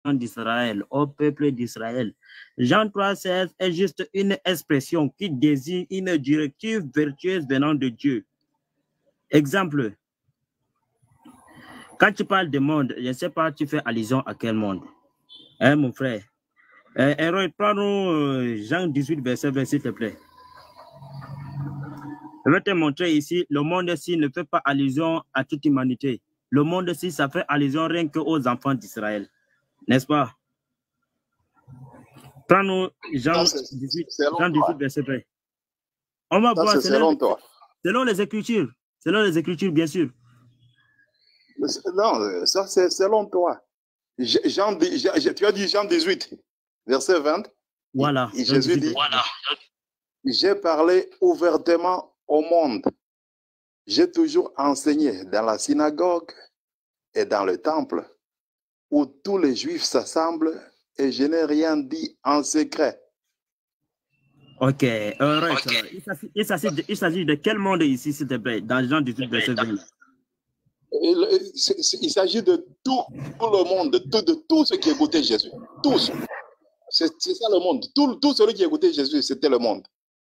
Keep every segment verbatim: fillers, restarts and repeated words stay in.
d'Israël, au peuple d'Israël. Jean trois seize est juste une expression qui désigne une directive vertueuse venant de Dieu. Exemple, quand tu parles de monde, je ne sais pas, tu fais allusion à quel monde? Hein, mon frère? Euh, Héros, prends-nous euh, Jean dix-huit, verset vingt, s'il te plaît. Je vais te montrer ici, le monde-ci ne fait pas allusion à toute humanité. Le monde-ci, ça fait allusion rien qu'aux enfants d'Israël. N'est-ce pas? Prends-nous Jean dix-huit, Jean dix-huit, verset vingt. On va ça, voir, selon, selon, toi. selon les Écritures. Selon les Écritures, bien sûr. Non, ça c'est selon toi. Jean, Jean, tu as dit Jean dix-huit, verset vingt. Voilà. Et Jésus dit, voilà. J'ai parlé ouvertement au monde. J'ai toujours enseigné dans la synagogue et dans le temple où tous les Juifs s'assemblent et je n'ai rien dit en secret. Ok, heureux. Okay. Il s'agit de, de quel monde ici, s'il te plaît, dans Jean dix-huit, verset vingt? Il, il s'agit de tout, tout le monde, de tout, de tout ceux qui écoutaient Jésus. Tous. C'est ça le monde. Tout, tout celui qui écoutait Jésus, c'était le monde.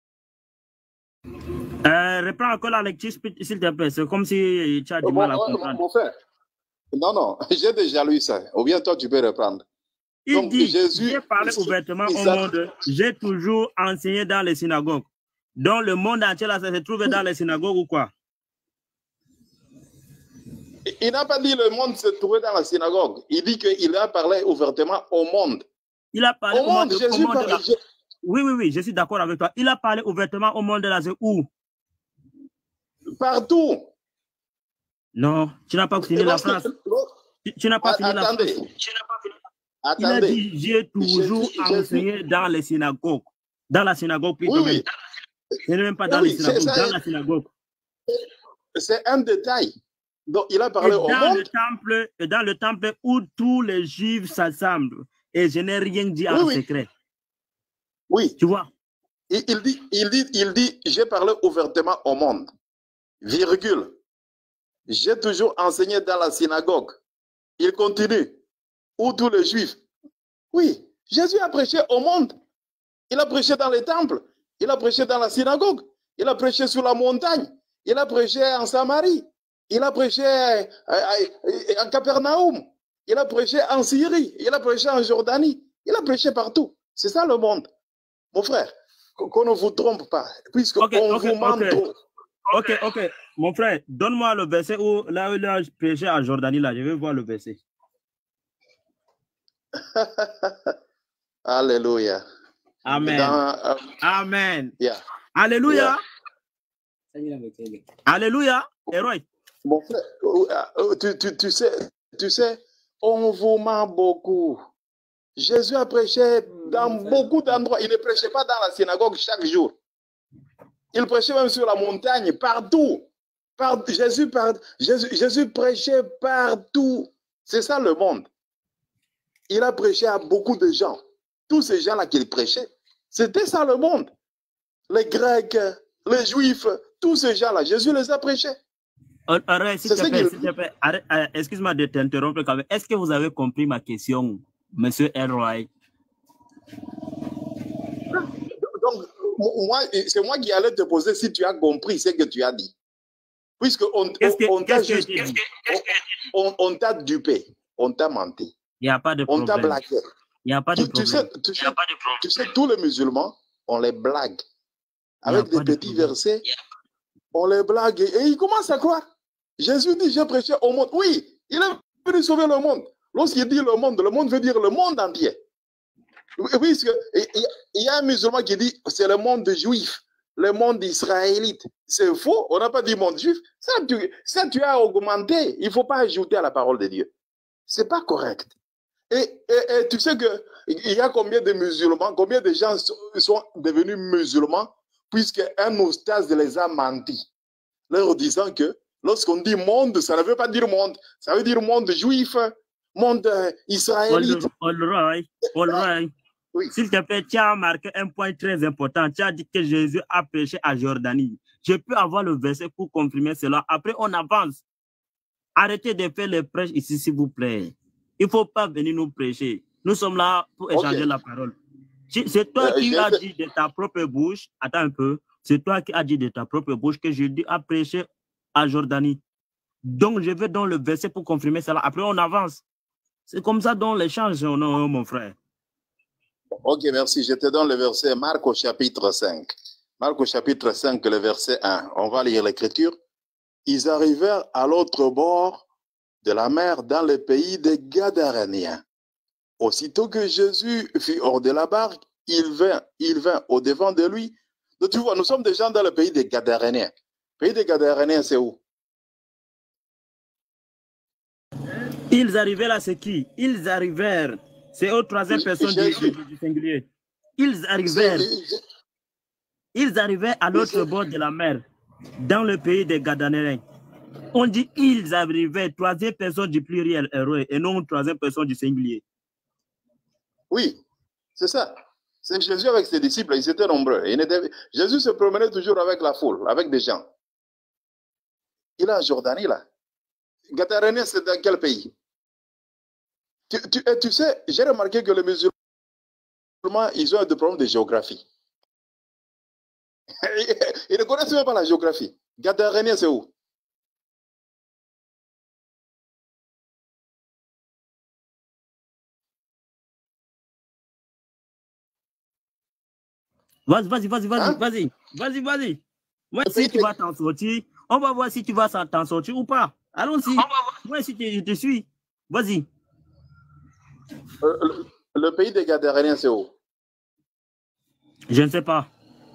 Euh, reprends encore la lecture, s'il te plaît. C'est comme si tu as du bon, mal à bon, comprendre. Mon frère. Non, non, j'ai déjà lu ça. Ou bien toi, tu peux reprendre. Il Donc, dit, Jésus, j'ai parlé ouvertement au monde, j'ai toujours enseigné dans les synagogues. Donc, le monde entier, là, ça se trouve dans les synagogues ou quoi? Il n'a pas dit le monde se trouvait dans la synagogue. Il dit qu'il a parlé ouvertement au monde. Il a parlé au, au monde, monde, Jésus au monde la... Oui, oui, oui, je suis d'accord avec toi. Il a parlé ouvertement au monde de la où? Partout. Non, tu n'as pas fini la phrase. Tu, tu n'as pas fini la phrase. Tu n'as pas fini. Il a dit, j'ai toujours enseigné dans les synagogues. Dans la synagogue, plutôt. Oui, oui. Ce n'est même pas dans oui, les synagogues, dans la synagogue. C'est un détail. Donc, il a parlé et au dans monde. Le temple, et dans le temple où tous les Juifs s'assemblent. Et je n'ai rien dit en oui, secret. Oui. Tu vois? Il, il dit, il dit, il dit, j'ai parlé ouvertement au monde. Virgule. J'ai toujours enseigné dans la synagogue. Il continue. Où tous les Juifs. Oui. Jésus a prêché au monde. Il a prêché dans les temples. Il a prêché dans la synagogue. Il a prêché sur la montagne. Il a prêché en Samarie. Il a prêché en Capernaum. Il a prêché en Syrie. Il a prêché en Jordanie. Il a prêché partout. C'est ça le monde. Mon frère, qu'on ne vous trompe pas, puisqu'on okay, okay, vous ment okay. trop. Ok, ok. Mon frère, donne-moi le verset où là où il a prêché en Jordanie. Là, je veux voir le verset. Alléluia. Amen. Dans, euh, Amen. Yeah. Alléluia. Yeah. Alléluia. Héros. Mon frère, tu, tu, tu, sais, tu sais, on vous ment beaucoup. Jésus a prêché dans beaucoup d'endroits. Il ne prêchait pas dans la synagogue chaque jour. Il prêchait même sur la montagne, partout. Par, Jésus, par, Jésus, Jésus prêchait partout. C'est ça le monde. Il a prêché à beaucoup de gens. Tous ces gens-là qu'il prêchait, c'était ça le monde. Les Grecs, les Juifs, tous ces gens-là, Jésus les a prêchés. Arrête, s'il te plaît, s'il te plaît. Excuse-moi de t'interrompre quand même. Est-ce que vous avez compris ma question, monsieur Elroy? Donc, moi, c'est moi qui allais te poser si tu as compris ce que tu as dit. Puisqu'on on, t'a juste... On, on, on t'a dupé, on t'a menti. Il n'y a pas de problème. On t'a blagué. Il n'y a pas de tu, problème. Tu sais, tu, sais, tu sais, tous les musulmans, on les blague. Avec des petits versets, on les blague. Et, et ils commencent à croire. Jésus dit, j'ai prêché au monde. Oui, il est venu sauver le monde. Lorsqu'il dit le monde, le monde veut dire le monde entier. Oui, il y a un musulman qui dit, c'est le monde juif, le monde israélite. C'est faux, on n'a pas dit monde juif. Ça tu, ça, tu as augmenté. Il ne faut pas ajouter à la parole de Dieu. Ce n'est pas correct. Et, et, et tu sais qu'il y a combien de musulmans, combien de gens sont, sont devenus musulmans, puisque un oustaz les a menti, leur disant que lorsqu'on dit monde, ça ne veut pas dire monde, ça veut dire monde juif, monde euh, israélite. All right, all right. Oui. S'il te plaît, tu as marqué un point très important. Tu as dit que Jésus a prêché à Jordanie. Je peux avoir le verset pour confirmer cela. Après, on avance. Arrêtez de faire les prêches ici, s'il vous plaît. Il ne faut pas venir nous prêcher. Nous sommes là pour échanger okay. la parole. C'est toi euh, qui as dit de ta propre bouche, attends un peu, c'est toi qui as dit de ta propre bouche que je dis à prêcher à Jordanie. Donc, je vais dans le verset pour confirmer cela. Après, on avance. C'est comme ça dans l'échange, non, mon frère. Ok, merci. Je te donne le verset Marc au chapitre cinq. Marc au chapitre cinq, le verset un. On va lire l'écriture. Ils arrivèrent à l'autre bord de la mer dans le pays des Gadaréniens. Aussitôt que Jésus fut hors de la barque, il vint, il vint au-devant de lui. Donc, tu vois, nous sommes déjà dans le pays des Gadaréniens. Le pays des Gadaréniens, c'est où? Ils arrivèrent là, c'est qui? Ils arrivèrent. C'est au troisième personne du, du, du singulier. Ils arrivèrent. Ils arrivèrent à l'autre bord de la mer, dans le pays des Gadaréniens. On dit ils arrivaient, troisième personne du pluriel et non troisième personne du singulier. Oui, c'est ça. C'est Jésus avec ses disciples, ils étaient nombreux. Il était... Jésus se promenait toujours avec la foule, avec des gens. Il est en Jordanie, là. Gadaréniens, c'est dans quel pays? Tu, tu, et tu sais, j'ai remarqué que les musulmans, ils ont des problèmes de géographie. Ils ne connaissent même pas la géographie. Gadaréniens, c'est où? Vas-y, vas-y, vas-y, vas-y, hein? vas-y, vas-y, vas-y. Ouais, si tu vas t'en sortir, on va voir si tu vas t'en sortir ou pas. Allons-y. Moi, si tu, je te suis, vas-y. Euh, le, le pays des Gadaréniens, c'est où? Je ne sais pas.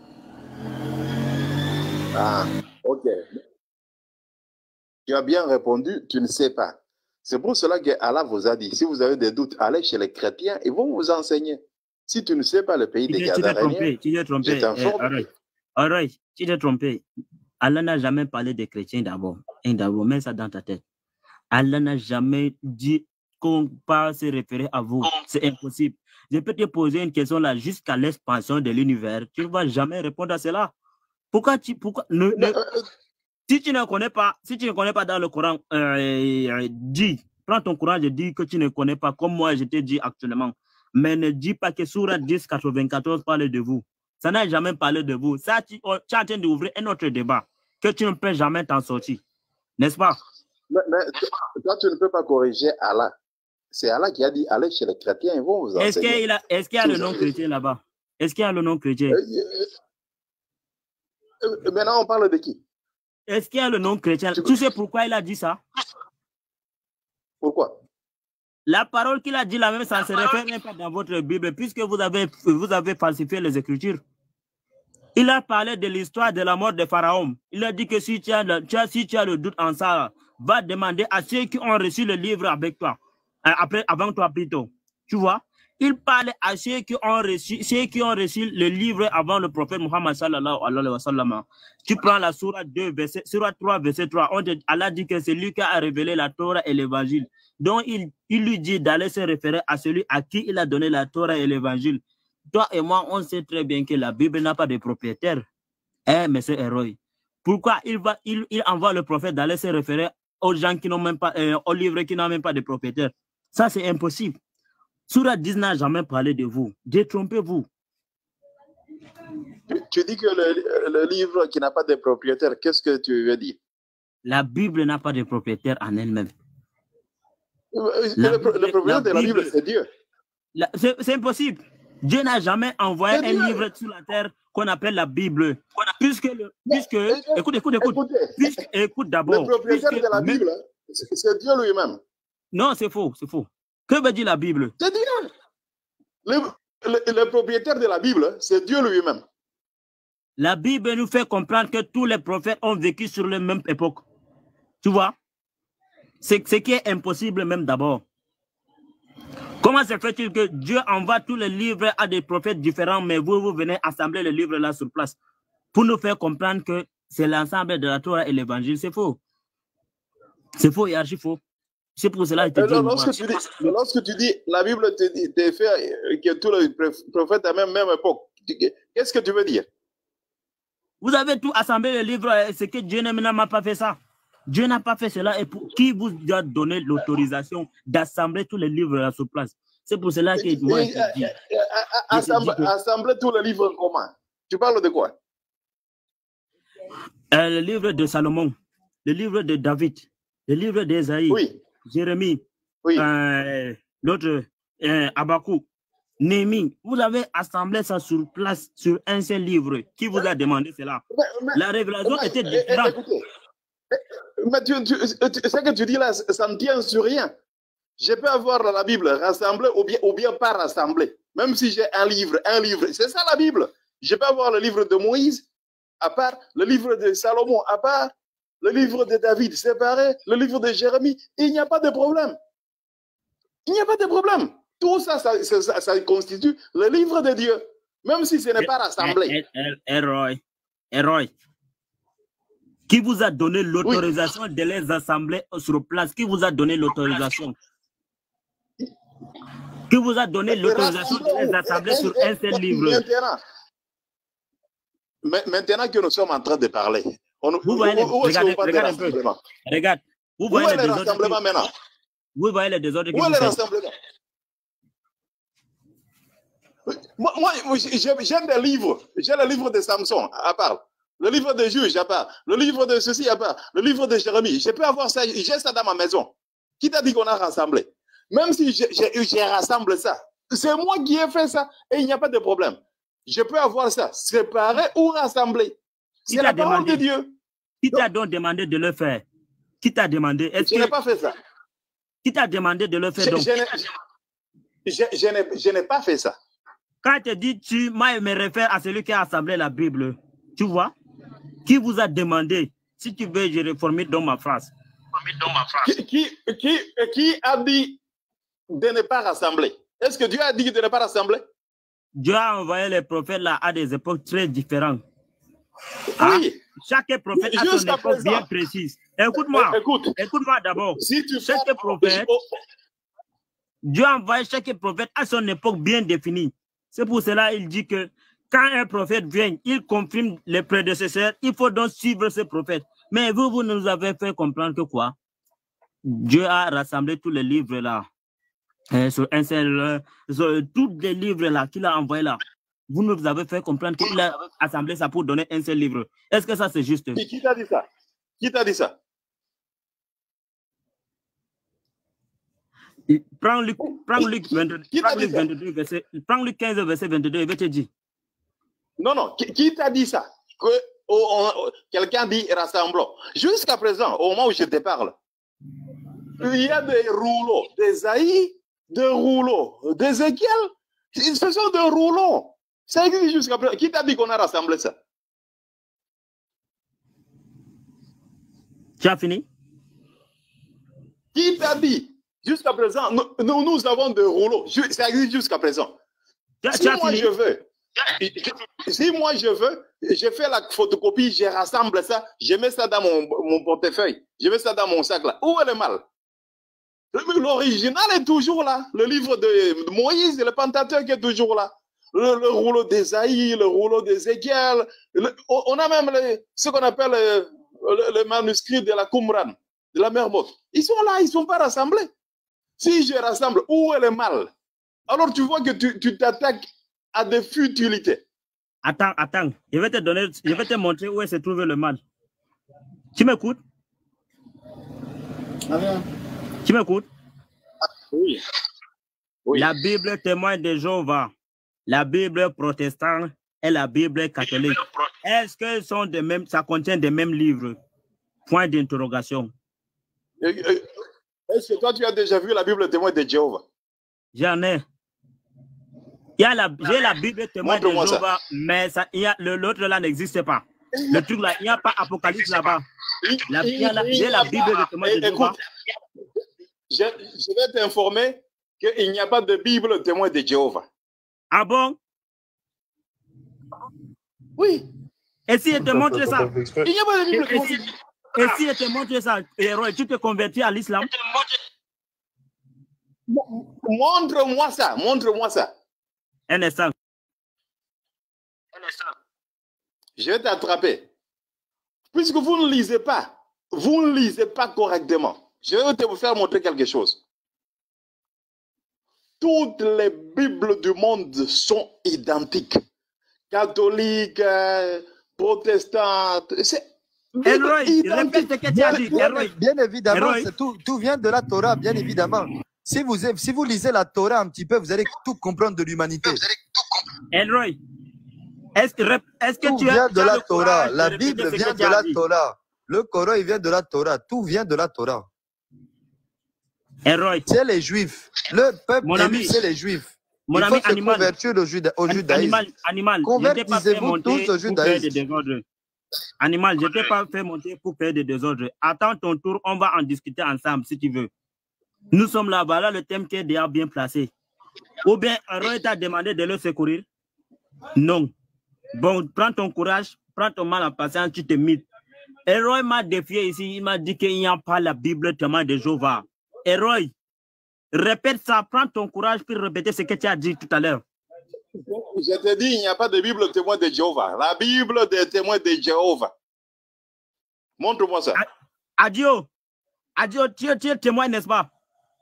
Ah, ok. Tu as bien répondu, tu ne sais pas. C'est pour cela que Allah vous a dit, si vous avez des doutes, allez chez les chrétiens, ils vont vous enseigner. Si tu ne sais pas le pays des Gadaréniens, tu t'es trompé, tu t'es trompé. All right, tu t'es trompé. Allah n'a jamais parlé des chrétiens d'abord. D'abord, mets ça dans ta tête. Allah n'a jamais dit qu'on peut se référer à vous. C'est impossible. Je peux te poser une question là jusqu'à l'expansion de l'univers. Tu ne vas jamais répondre à cela. Pourquoi tu... Pourquoi, ne, ne, si tu ne connais pas, si tu ne connais pas dans le Coran, euh, dis, prends ton courage et dis que tu ne connais pas, comme moi je t'ai dit actuellement. Mais ne dis pas que Sourate dix, quatre-vingt-quatorze parle de vous. Ça n'a jamais parlé de vous. Ça, tu, tu es en train d'ouvrir un autre débat que tu ne peux jamais t'en sortir. N'est-ce pas? Mais, mais toi, tu ne peux pas corriger Allah. C'est Allah qui a dit, allez chez les chrétiens, ils vont vous enseigner. Est-ce qu'il a, est-ce qu'il y a le nom chrétien là-bas? Est-ce qu'il y a le nom chrétien? Euh, euh, maintenant, on parle de qui? Est-ce qu'il y a le nom chrétien? Tu, tu sais pourquoi il a dit ça? Pourquoi? La parole qu'il a dit là même, ça ne se réfère même pas dans votre Bible, puisque vous avez, vous avez falsifié les Écritures. Il a parlé de l'histoire de la mort de Pharaon. Il a dit que si tu as le, tu as, si tu as le doute en ça, va demander à ceux qui ont reçu le livre avec toi, après, avant toi plutôt. Tu vois? Il parlait à ceux qui ont reçu, ceux qui ont reçu le livre avant le prophète Muhammad sallallahu alayhi wa sallam. Tu prends la sourate deux, verset, sourate trois, verset trois. On te, Allah dit que c'est lui qui a révélé la Torah et l'évangile. Donc, il, il lui dit d'aller se référer à celui à qui il a donné la Torah et l'évangile. Toi et moi, on sait très bien que la Bible n'a pas de propriétaire. Eh, monsieur Héroï. Pourquoi il, va, il, il envoie le prophète d'aller se référer aux gens qui n'ont même pas, euh, aux livres qui n'ont même pas de propriétaire? Ça, c'est impossible. Sourate dix n'a jamais parlé de vous. Détrompez-vous. Tu, tu dis que le, le livre qui n'a pas de propriétaire, qu'est-ce que tu veux dire? La Bible n'a pas de propriétaire en elle-même. Le, Bible, le propriétaire de la Bible, c'est Dieu. C'est impossible. Dieu n'a jamais envoyé un Dieu. livre sur la terre qu'on appelle la Bible. Puisque, le, puisque Mais, écoute, écoute, écoute. Écoutez, puisque, écoute d'abord. Le propriétaire de la Bible, c'est Dieu lui-même. Non, c'est faux, c'est faux. Que veut dire la Bible? C'est Dieu. Le, le, le propriétaire de la Bible, c'est Dieu lui-même. La Bible nous fait comprendre que tous les prophètes ont vécu sur la même époque. Tu vois? C'est ce qui est impossible même d'abord. Comment se fait-il que Dieu envoie tous les livres à des prophètes différents, mais vous, vous venez assembler les livres là sur place pour nous faire comprendre que c'est l'ensemble de la Torah et l'évangile? C'est faux. C'est faux et archi faux. C'est pour cela que je te dis. Lorsque tu dis, lorsque tu dis la Bible te, te fait que tous les prophètes à la même, même époque, qu'est-ce que tu veux dire? Vous avez tout assemblé les livres, c'est que Dieu ne m'a pas fait ça. Dieu n'a pas fait cela. Et pour, qui vous a donné l'autorisation d'assembler tous les livres à sur place? C'est pour cela que moi, je te dis, Assemble, que... Assembler tous les livres comment? Tu parles de quoi? euh, Le livre de Salomon, le livre de David, le livre d'Ésaïe, oui. Jérémie, oui. euh, l'autre, euh, Habakkuk, Néhémie. Vous avez assemblé ça sur place, sur un seul livre. Qui vous a demandé cela? Mais, mais, La révélation mais, était différente. Écoutez, mais tu, tu, tu, ce que tu dis là, ça ne tient sur rien. Je peux avoir la Bible rassemblée ou bien, ou bien pas rassemblée. Même si j'ai un livre, un livre. C'est ça la Bible. Je peux avoir le livre de Moïse à part, le livre de Salomon à part, le livre de David séparé, le livre de Jérémie. Il n'y a pas de problème. Il n'y a pas de problème. Tout ça ça, ça, ça, ça constitue le livre de Dieu. Même si ce n'est pas rassemblé. Héroï, héroï. Qui vous a donné l'autorisation oui. de les assembler sur place? Qui vous a donné l'autorisation? Qui vous a donné l'autorisation de les assembler sur un seul livre? Maintenant, maintenant que nous sommes en train de parler, on, vous voyez les, où, regardez, regardez un peu. Regarde, vous où voyez est les le rassemblement maintenant? Vous voyez les désordres. Où est le rassemblement? Moi, moi j'ai des livres. J'ai le livre de Samson à part. Le livre de Juge à part. Le livre de ceci à part. Le livre de Jérémie. Je peux avoir ça. J'ai ça dans ma maison. Qui t'a dit qu'on a rassemblé? Même si j'ai rassemblé ça, c'est moi qui ai fait ça et il n'y a pas de problème. Je peux avoir ça séparé ou rassemblé. C'est la parole de Dieu. Qui t'a donc demandé de le faire? Qui t'a demandé? Je n'ai pas fait ça. Qui t'a demandé de le faire je, donc? Je, je, je n'ai pas fait ça. Quand tu dis tu, moi je me réfère à celui qui a assemblé la Bible. Tu vois? Qui vous a demandé? Si tu veux, je reformule dans ma phrase. Dans ma phrase. Qui, qui, qui, qui a dit de ne pas rassembler? Est-ce que Dieu a dit de ne pas rassembler? Dieu a envoyé les prophètes là à des époques très différentes. Oui. Ah, chaque prophète a son époque présent. Bien précise. Écoute-moi. Écoute. Écoute-moi d'abord. Si tu chaque fais... prophète, Dieu a envoyé chaque prophète à son époque bien définie. C'est pour cela qu'il dit que quand un prophète vient, il confirme les prédécesseurs. Il faut donc suivre ce prophète. Mais vous, vous nous avez fait comprendre que quoi? Dieu a rassemblé tous les livres là. Euh, sur un seul, euh, sur tous les livres là qu'il a envoyés là. Vous nous avez fait comprendre qu'il a assemblé ça pour donner un seul livre. Est-ce que ça c'est juste? Qui, qui t'a dit ça? Qui t'a dit ça? Prends Luc, prends Luc vingt-deux, prends Luc vingt-deux, verset, prends Luc quinze, verset vingt-deux, il va te dire. Non, non, qui, qui t'a dit ça? Que oh, oh, quelqu'un dit rassemblons. Jusqu'à présent, au moment où je te parle, il y a des rouleaux d'Ésaïe, des rouleaux d'Ézéchiel. Ce sont des rouleaux. Ça existe jusqu'à présent. Qui t'a dit qu'on a rassemblé ça? Tu as fini? Qui t'a dit? Jusqu'à présent, nous, nous, nous avons des rouleaux. Ça existe jusqu'à présent. Tu, si tu moi je veux, si moi je veux, je fais la photocopie, je rassemble ça, je mets ça dans mon, mon portefeuille, je mets ça dans mon sac là. Où est le mal? L'original est toujours là. Le livre de Moïse, le Pentateuque est toujours là. Le, le rouleau d'Ésaïe, le rouleau d'Ézéchiel. On a même le, ce qu'on appelle le, le, le manuscrit de la Qumran, de la mer morte. Ils sont là, ils ne sont pas rassemblés. Si je rassemble, où est le mal? Alors tu vois que tu t'attaques à des futilités. Attends, attends. Je vais te donner, je vais te montrer où se trouve le mal. Tu m'écoutes? Ah bien. Tu m'écoutes? Oui. Oui. La Bible témoigne de Jéhovah, la Bible protestante et la Bible catholique. Est-ce que sont des mêmes, ça contient des mêmes livres? Point d'interrogation. Est-ce que toi tu as déjà vu la Bible témoigne de Jéhovah? J'en ai. Il y a la, j'ai la Bible témoigne de Jéhovah, mais ça, il y a, l'autre là n'existe pas. Le truc là, il n'y a pas Apocalypse là-bas. La, j'ai la Bible de témoin de Jéhovah. Je, je vais t'informer qu'il n'y a pas de Bible témoin de Jéhovah. Ah bon? Oui. Et si je te montre ça? Il n'y a pas de Bible témoin. Et si je te montre ça, héros, tu te convertis à l'islam? Montre-moi ça, montre-moi ça. Un instant. Je vais t'attraper. Puisque vous ne lisez pas, vous ne lisez pas correctement. Je vais te vous faire montrer quelque chose. Toutes les Bibles du monde sont identiques. Catholiques, euh, protestantes, c'est Elroy, répète ce que tu as dit. Bien, Elroy. bien évidemment, Elroy. tout, tout vient de la Torah, bien évidemment. Si vous, si vous lisez la Torah un petit peu, vous allez tout comprendre de l'humanité. Elroy, est-ce que, est que tout tu vient as de la Torah. de La Bible vient de la Torah. Le Coran, il vient de la Torah. Tout vient de la Torah. Elroy. C'est les Juifs. Le peuple Mon élu, ami, c'est les Juifs. Mon il faut ami se animal, convertir au, juda, au judaïsme. Animal, animal, convertissez-vous tous au judaïsme. Animal, je ne t'ai pas fait monter pour faire des désordres. Attends ton tour, on va en discuter ensemble si tu veux. Nous sommes là, voilà le thème qui est déjà bien placé. Ou bien, Roy t'a demandé de le secourir? Non. Bon, prends ton courage, prends ton mal en patience, tu te mites. Et Roy m'a défié ici, il m'a dit qu'il n'y a pas la Bible témoin de Jéhovah. Et Roy, répète ça, prends ton courage pour répéter ce que tu as dit tout à l'heure. Je te dis, il n'y a pas de Bible témoin de Jéhovah. La Bible des témoins de Jéhovah. Montre-moi ça. Adieu. Adieu, tu, tu es témoin, n'est-ce pas?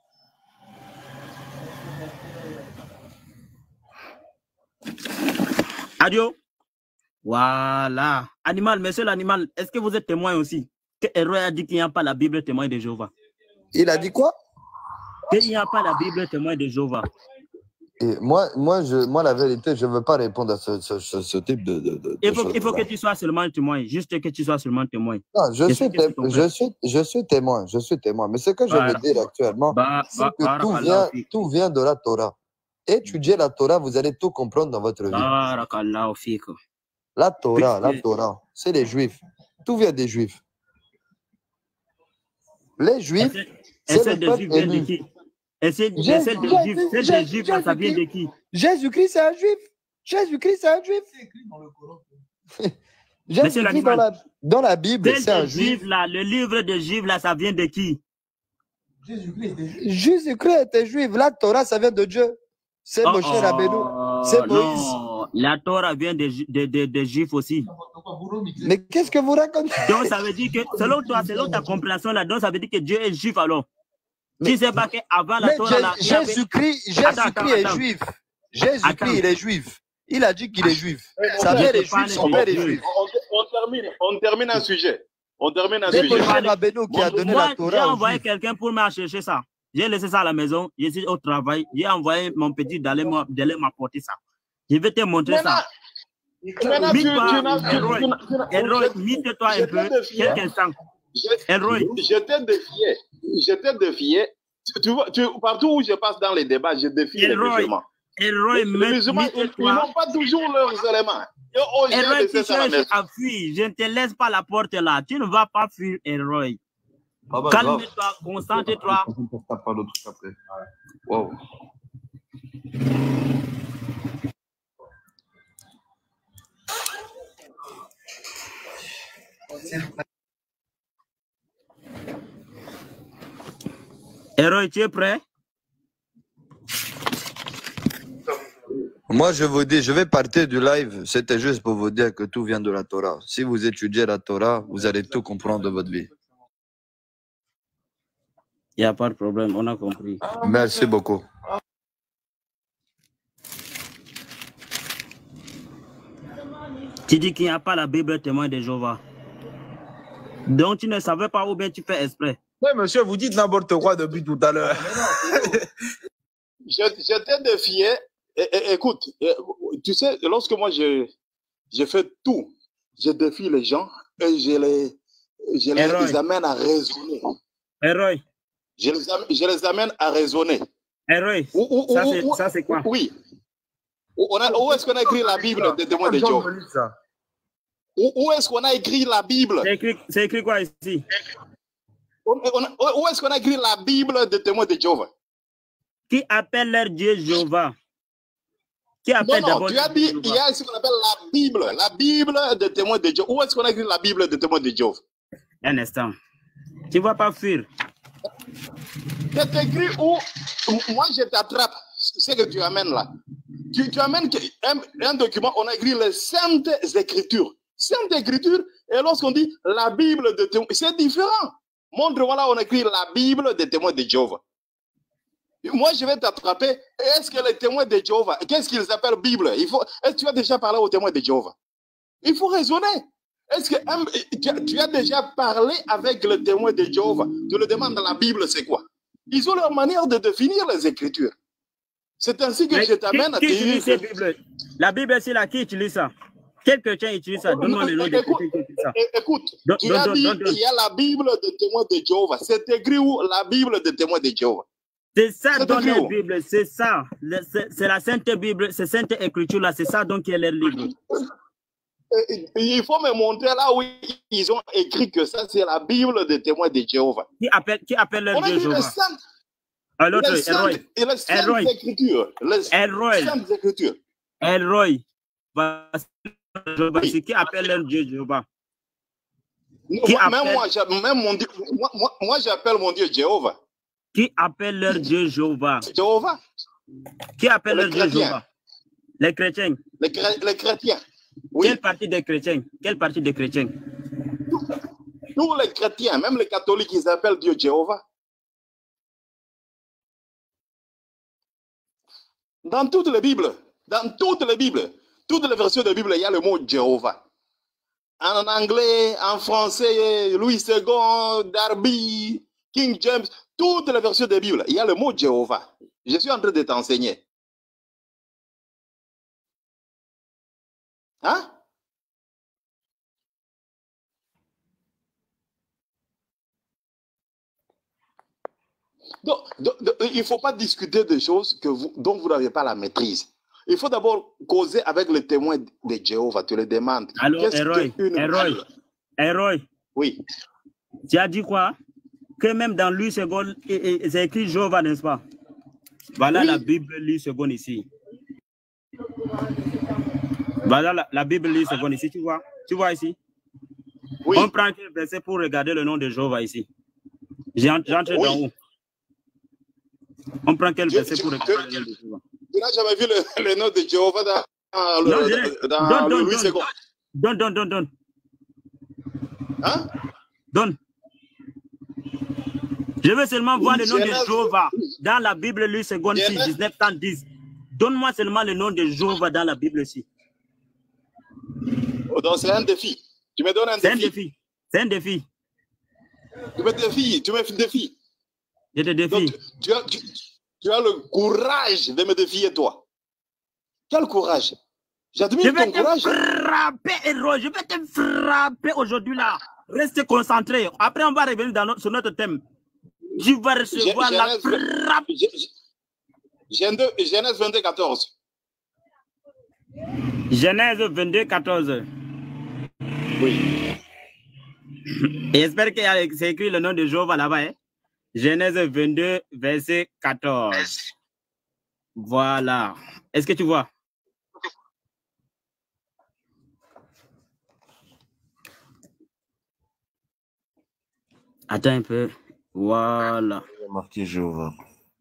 Adieu. Voilà. Animal, monsieur l'animal, est-ce que vous êtes témoin aussi? Que Héroï a dit qu'il n'y a pas la Bible témoin de Jéhovah. Il a dit quoi? Qu'il n'y a pas la Bible témoin de Jéhovah. Et moi, moi, je, moi, la vérité, je ne veux pas répondre à ce, ce, ce, ce type de, de, de il, faut, choses. Il faut que tu sois seulement témoin, juste que tu sois seulement témoin. Non, je, suis, té je, suis, je suis témoin, je suis témoin. Mais ce que je bah, veux dire actuellement, bah, c'est bah, que bah, tout, vient, tout vient de la Torah. Étudiez la Torah, vous allez tout comprendre dans votre vie. La Torah, la Torah, c'est les Juifs. Tout vient des Juifs. Les Juifs, c'est le peuple élu. Et c'est des Juifs, c'est des Juifs, ça vient de qui? Jésus-Christ, c'est un Juif. Jésus-Christ, c'est un Juif. C'est écrit dans le Coran. Jésus-Christ, dans la, dans la Bible, c'est un Juif. Là, le livre des Juifs, là, ça vient de qui? Jésus-Christ était Juif. La Torah, ça vient de Dieu. C'est oh, Moshe oh, Rabbeinu. C'est Moïse. Non, la Torah vient des de, de, de Juifs aussi. Mais qu'est-ce que vous racontez? Donc, ça veut dire que, selon toi, selon ta compréhension là-dedans, ça veut dire que Dieu est Juif alors. Mais, tu sais pas qu'avant la Torah... Jésus-Christ Jésus est juif. Jésus-Christ, il est juif. Il a dit qu'il est juif. Sa mère est juif, son père est juif. On, on, termine, on termine un sujet. On termine un sujet. C'est qui a donné la Torah. J'ai envoyé quelqu'un pour me chercher ça. J'ai laissé ça à la maison. Je suis au travail. J'ai envoyé mon petit d'aller m'apporter ça. Je vais te montrer ça. Maintenant, mite-toi un peu. Quelques instants. Je t'ai défié. Je t'ai défié. Tu, tu vois, tu, partout où je passe dans les débats, je défie les musulmans. Héroï, les musulmans, ils n'ont pas toujours leurs éléments. Héroï, tu cherches à fuir. Je ne te laisse pas la porte là. Tu ne vas pas fuir, Héroï. Calme-toi, concentre-toi. Pas d'autre après. Wow. Héroï, tu es prêt? Moi, je vous dis, je vais partir du live. C'était juste pour vous dire que tout vient de la Torah. Si vous étudiez la Torah, vous allez tout comprendre de votre vie. Il n'y a pas de problème, on a compris. Merci beaucoup. Tu dis qu'il n'y a pas la Bible témoin de Jéhovah. Donc tu ne savais pas ou bien tu fais exprès. Oui, monsieur, vous dites n'importe quoi depuis tout à l'heure. je je t'ai défié. Et, et, écoute, et, tu sais, lorsque moi je, je fais tout, je défie les gens et je les, je les, les amène à raisonner. Héroï. Je les, je les amène à raisonner. Héroï. Ça, c'est quoi? Oui. Où, où est-ce qu'on a écrit la Bible des témoins de Job? Où, où est-ce qu'on a écrit la Bible? C'est écrit, écrit quoi ici? On, on, où est-ce qu'on a écrit la Bible des témoins de Jéhovah? Qui appelle leur Dieu Jéhovah? Qui appelle non, non, tu as dit, il y a ce qu'on appelle la Bible, la Bible des témoins de Jéhovah. Où est-ce qu'on a écrit la Bible des témoins de Jéhovah? Un instant. Tu ne vas pas fuir. C'est écrit où? Moi, je t'attrape. Ce que tu amènes là. Tu, tu amènes un, un document, on a écrit les Saintes Écritures. Sainte Écriture, et lorsqu'on dit la Bible de témoins, c'est différent. Montre-moi là, on écrit la Bible des témoins de Jéhovah. Moi, je vais t'attraper. Est-ce que les témoins de Jéhovah, qu'est-ce qu'ils appellent Bible? Il faut, est-ce que tu as déjà parlé aux témoins de Jéhovah? Il faut raisonner. Est-ce que um, tu, as, tu as déjà parlé avec le témoin de Jéhovah? Tu le demandes dans la Bible, c'est quoi? Ils ont leur manière de définir les Écritures. C'est ainsi que Mais je t'amène à te dire. La Bible, c'est là qui utilise ça? Quel chrétien utilise ça? Donne-moi le nom des chrétiens qui utilisent ça. Écoute, don, tu don, as don, dit qu'il y a la Bible des témoins de Jéhovah. C'est écrit où? La Bible des témoins de Jéhovah. C'est ça dans la Bible, c'est ça. C'est la Sainte Bible, c'est Sainte Écriture là, c'est ça donc qui est leur livre. Il faut me montrer là où ils ont écrit que ça, c'est la Bible des témoins de Jéhovah. Qui appelle, qui appelle leur Dieu Jéhovah? L'autre, Elroy. Elroy. Elroy. Elroy. Elroy. C'est qui appelle leur Dieu Jéhovah? Qui moi, appelle... Même moi, même mon Dieu, moi, moi, moi j'appelle mon Dieu Jéhovah. Qui appelle leur Dieu Jéhovah? Jéhovah. Qui appelle leur Dieu Jéhovah? Les chrétiens. Les, les chrétiens. Oui. Quelle partie des chrétiens? Quelle partie des chrétiens? Tous les chrétiens, même les catholiques, ils appellent Dieu Jéhovah. Dans toutes les Bibles, dans toutes les Bibles, toutes les versions de la Bible, il y a le mot Jéhovah. En anglais, en français, Louis second, Darby, King James, toutes les versions de la Bible, il y a le mot Jéhovah. Je suis en train de t'enseigner. Hein? Donc, donc, donc, il ne faut pas discuter des choses que vous, dont vous n'avez pas la maîtrise. Il faut d'abord causer avec le témoin de Jéhovah. Tu le demandes. Alors, Elroy, Elroy, Elroy. Oui. Tu as dit quoi? Que même dans Louis second, c'est écrit Jéhovah, n'est-ce pas? Voilà oui. La Bible Louis second ici. Voilà la, la Bible Louis second ici, tu vois? Tu vois ici? Oui. On prend quel verset pour regarder le nom de Jéhovah ici? J'entre oui. dans où? On prend quel verset pour regarder le nom de Jéhovah? Tu n'as jamais vu le, le nom de Jéhovah dans le, non, dans donne, le donne, Louis second? Donne, donne, donne, donne. Hein? Donne. Je veux seulement voir le nom Genèse, de Jéhovah dans la Bible Louis second six, dix-neuf cent dix. Donne-moi seulement le nom de Jéhovah dans la Bible ici. Oh, donc c'est un défi. Tu me donnes un défi. C'est un défi. C'est un défi. Tu me défies. Tu me défies. Je te défie. Donc, tu, tu, as, tu, tu as le courage de me défier, toi. Quel courage? J'admire ton courage. Je vais te frapper, héros. Je vais te frapper aujourd'hui là. Reste concentré. Après, on va revenir dans notre, sur notre thème. Tu vas recevoir la frappe. Genèse vingt-deux, quatorze. Genèse vingt-deux, quatorze. Oui. Et j'espère qu'il y a c'est écrit le nom de Jéhovah là-bas. Hein? Genèse vingt-deux, verset quatorze. Voilà. Est-ce que tu vois? Attends un peu. Voilà. Il y a marqué Jéhovah.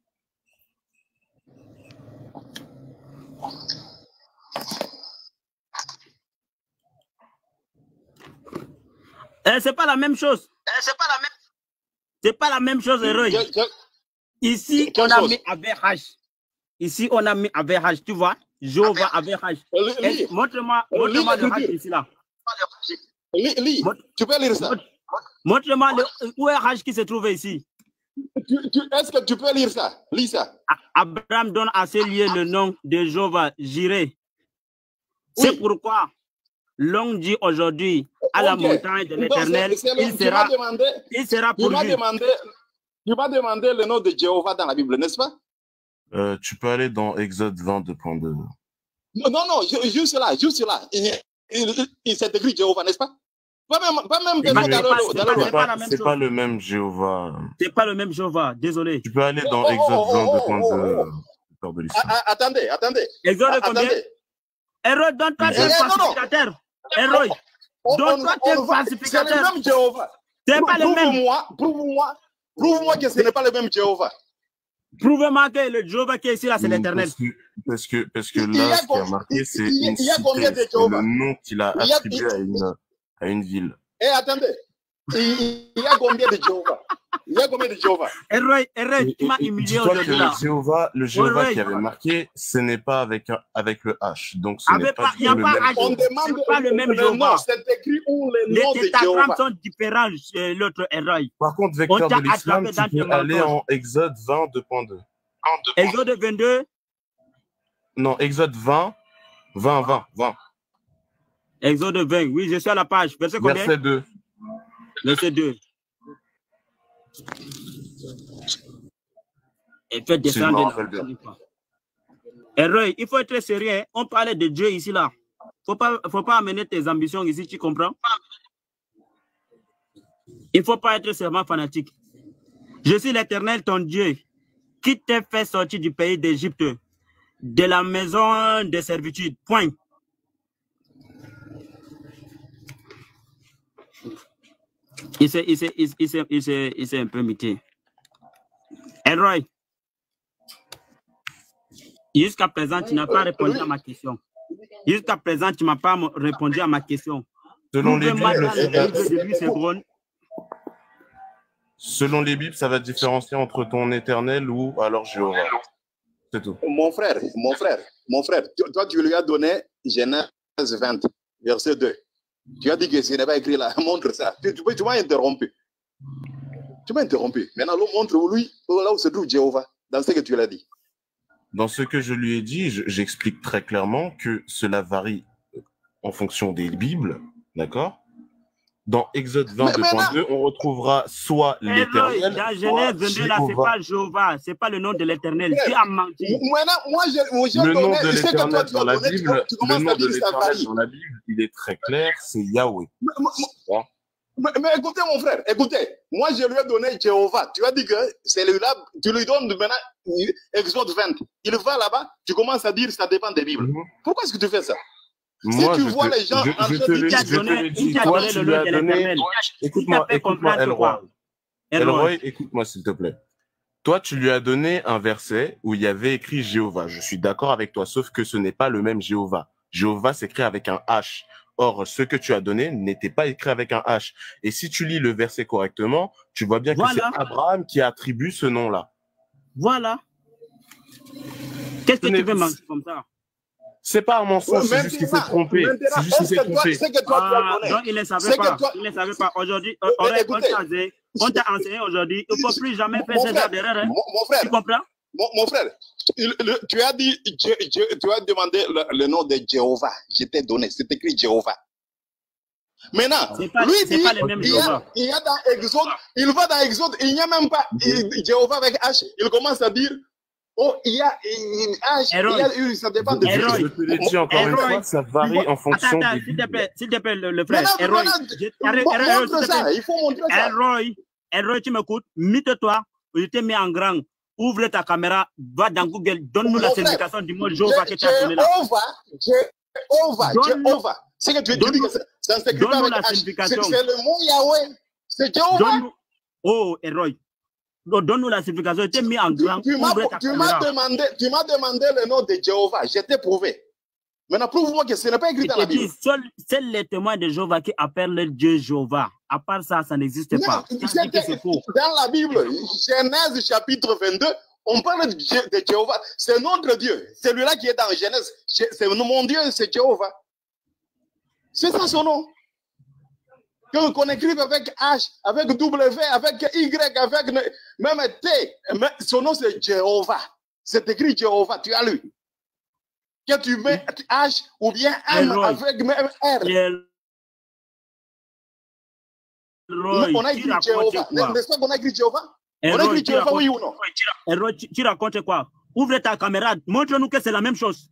Eh, c'est pas la même chose. Eh, c'est pas la même. C'est pas la même chose, héros. Ici, on a mis avec H. Ici, on a mis avec H. Tu vois? Jéhovah avec H. Montre-moi montre le H ici là. Lis, tu peux lire ça? Montre-moi où est H qui se trouve ici. Est-ce que tu peux lire ça? Lis ça. Abraham donne à ce lieu le nom de Jéhovah, Jireh. C'est oui. Pourquoi l'on dit aujourd'hui à okay. la montagne de l'Éternel, il sera, demandé, il sera pourvu. Tu m'as demandé, tu m'as demandé le nom de Jéhovah dans la Bible, n'est-ce pas? Euh, tu peux aller dans Exode vingt-deux point deux. Non, non, non, juste là, juste là. Il, il, il s'est écrit Jéhovah, n'est-ce pas? Pas même, pas même dans le pas, c'est pas le même Jéhovah. C'est pas le même Jéhovah, désolé. Tu peux aller dans oh, Exode oh, vingt-deux point deux. Oh, oh, oh. Attendez, attendez. Exode combien? Héros, donne-toi tes falsificateurs. Héros, donne-toi tes falsificateurs. C'est le même Jéhovah. C'est pas le même. Prouve-moi, prouve-moi, prouve-moi que ce n'est pas le même Jéhovah. Prouvez-moi que le Jéhovah qui est ici, là, c'est l'Éternel. Parce que, parce que, parce que là, ce qui a marqué, c'est une cité, c'est le nom qu'il a attribué à une, à une ville. Eh, attendez. Il y a combien de Jéhovah? Il y a combien de Jéhovah? Erreur, erreur, tu m'as humilié aujourd'hui. Le Jéhovah, le Jéhovah qui avait marqué, ce n'est pas avec, avec le H. Donc, ce n'est pas, pas, le, pas, même on demande c'est pas le même Jéhovah. C'est écrit où les noms de Les Jéhovah. tétragrammes sont différents, l'autre erreur. Par contre, vecteur de l'islam, tu peux aller en Exode vingt, deux point deux. Exode vingt-deux? Non, Exode vingt, vingt, vingt, vingt. Exode vingt, oui, je suis à la page. Verset combien? Verset deux. Verset deux. Et faites descendre la erreur, il faut être sérieux. On parlait de Dieu ici, là. Il ne faut pas, faut pas amener tes ambitions ici, tu comprends? Il ne faut pas être seulement fanatique. Je suis l'Éternel, ton Dieu, qui t'a fait sortir du pays d'Égypte, de la maison de servitude. Point. Il s'est, il s'est, il s'est, il s'est, il s'est un peu mité. Elroy, jusqu'à présent, tu n'as pas répondu à ma question. Jusqu'à présent, tu ne m'as pas répondu à ma question. Selon les Bibles, Selon les Bibles, ça va différencier entre ton éternel ou alors Jéhovah. C'est tout. Mon frère, mon frère, mon frère, toi, tu lui as donné Genèse vingt, verset deux. Tu as dit que ce n'est pas écrit là. Montre ça. Tu, tu, tu m'as interrompu. Tu m'as interrompu. Maintenant, montre-lui là où se trouve Jéhovah, dans ce que tu l'as dit. Dans ce que je lui ai dit, j'explique très clairement que cela varie en fonction des Bibles, d'accord? Dans Exode vingt, deux point deux, on retrouvera soit l'Éternel. Dans Genèse vingt-deux, là, c'est pas Jéhovah, c'est pas le nom de l'Éternel. Tu as menti. Maintenant, moi, je, le nom donné, de l'Éternel dans la donné, Bible, tu, tu le nom de l'Éternel dans la Bible, il est très clair, c'est Yahweh. Mais, mais, mais écoutez, mon frère, écoutez, moi, je lui ai donné Jéhovah. Tu as dit que c'est lui-là, tu lui donnes maintenant Exode vingt. Il va là-bas, tu commences à dire ça dépend des Bibles. Mm-hmm. Pourquoi est-ce que tu fais ça? Moi, si tu je vois te, les gens je, en je train te de le dire, dis, je te le dis, toi, tu lui as donné, écoute-moi, écoute-moi, Elroy, Elroy, écoute-moi, s'il te plaît. Toi, tu lui as donné un verset où il y avait écrit Jéhovah. Je suis d'accord avec toi, sauf que ce n'est pas le même Jéhovah. Jéhovah s'écrit avec un H. Or, ce que tu as donné n'était pas écrit avec un H. Et si tu lis le verset correctement, tu vois bien que voilà. C'est Abraham qui attribue ce nom-là. Voilà. Qu'est-ce que tu veux mentir comme ça? C'est pas à mon sens, ouais, c'est juste qu'il s'est trompé. C'est juste qu'il s'est trompé. C'est que toi, ah, tu as non, il ne savait pas. Toi... Il ne savait pas. Aujourd'hui, on, on t'a enseigné aujourd'hui. Il ne faut plus jamais faire ce genre d'erreur. Hein. Mon, mon frère. Tu comprends? Mon, mon frère, il, le, tu as dit, je, je, tu as demandé le, le nom de Jéhovah. Je t'ai donné. C'est écrit Jéhovah. Maintenant, pas, lui dit, pas le même il, y a, il y a dans Exode, il va dans Exode, il n'y a même pas il, Jéhovah avec H. Il commence à dire, oh, il y a une H, il y a une, ça dépend de... Je te l'ai dit encore une fois, ça varie en fonction attends, des... S'il te plaît, s'il te plaît, le, le frère, Erroy, montre ça, il faut montrer ça. Erroy, Erroy, tu m'écoutes, mute-toi, je t'ai mis en grand, ouvre ta caméra, va dans Google, donne-nous la signification du mot Jéhovah que tu as donné là. Jéhovah, Jéhovah, c'est que tu dis que ça ne s'écrit pas avec H, c'est le mot Yahweh, c'est Jéhovah. Oh, Erroy. Donne-nous la signification. Je t'ai mis en grand. Tu, tu m'as demandé, tu m'as demandé le nom de Jéhovah. Je t'ai prouvé. Maintenant, prouve-moi que ce n'est pas écrit dans la Bible. Seul, seul les témoins de Jéhovah qui appellent le Dieu Jéhovah. À part ça, ça n'existe pas. Dans la Bible, Genèse chapitre vingt-deux, on parle de, de Jéhovah. C'est notre Dieu. Celui-là qui est dans Genèse. C'est mon Dieu, c'est Jéhovah. C'est ça son nom. Qu'on écrive avec H, avec W, avec Y, avec même T. Mais son nom c'est Jéhovah. C'est écrit Jéhovah, tu as lu. Que tu mets H ou bien M avec même R. Roy, on a écrit Jéhovah. N'est-ce pas qu'on a écrit Jéhovah? On a écrit Jéhovah, oui ou non? Roy, tu, tu racontes quoi? Ouvre ta caméra, montre-nous que c'est la même chose.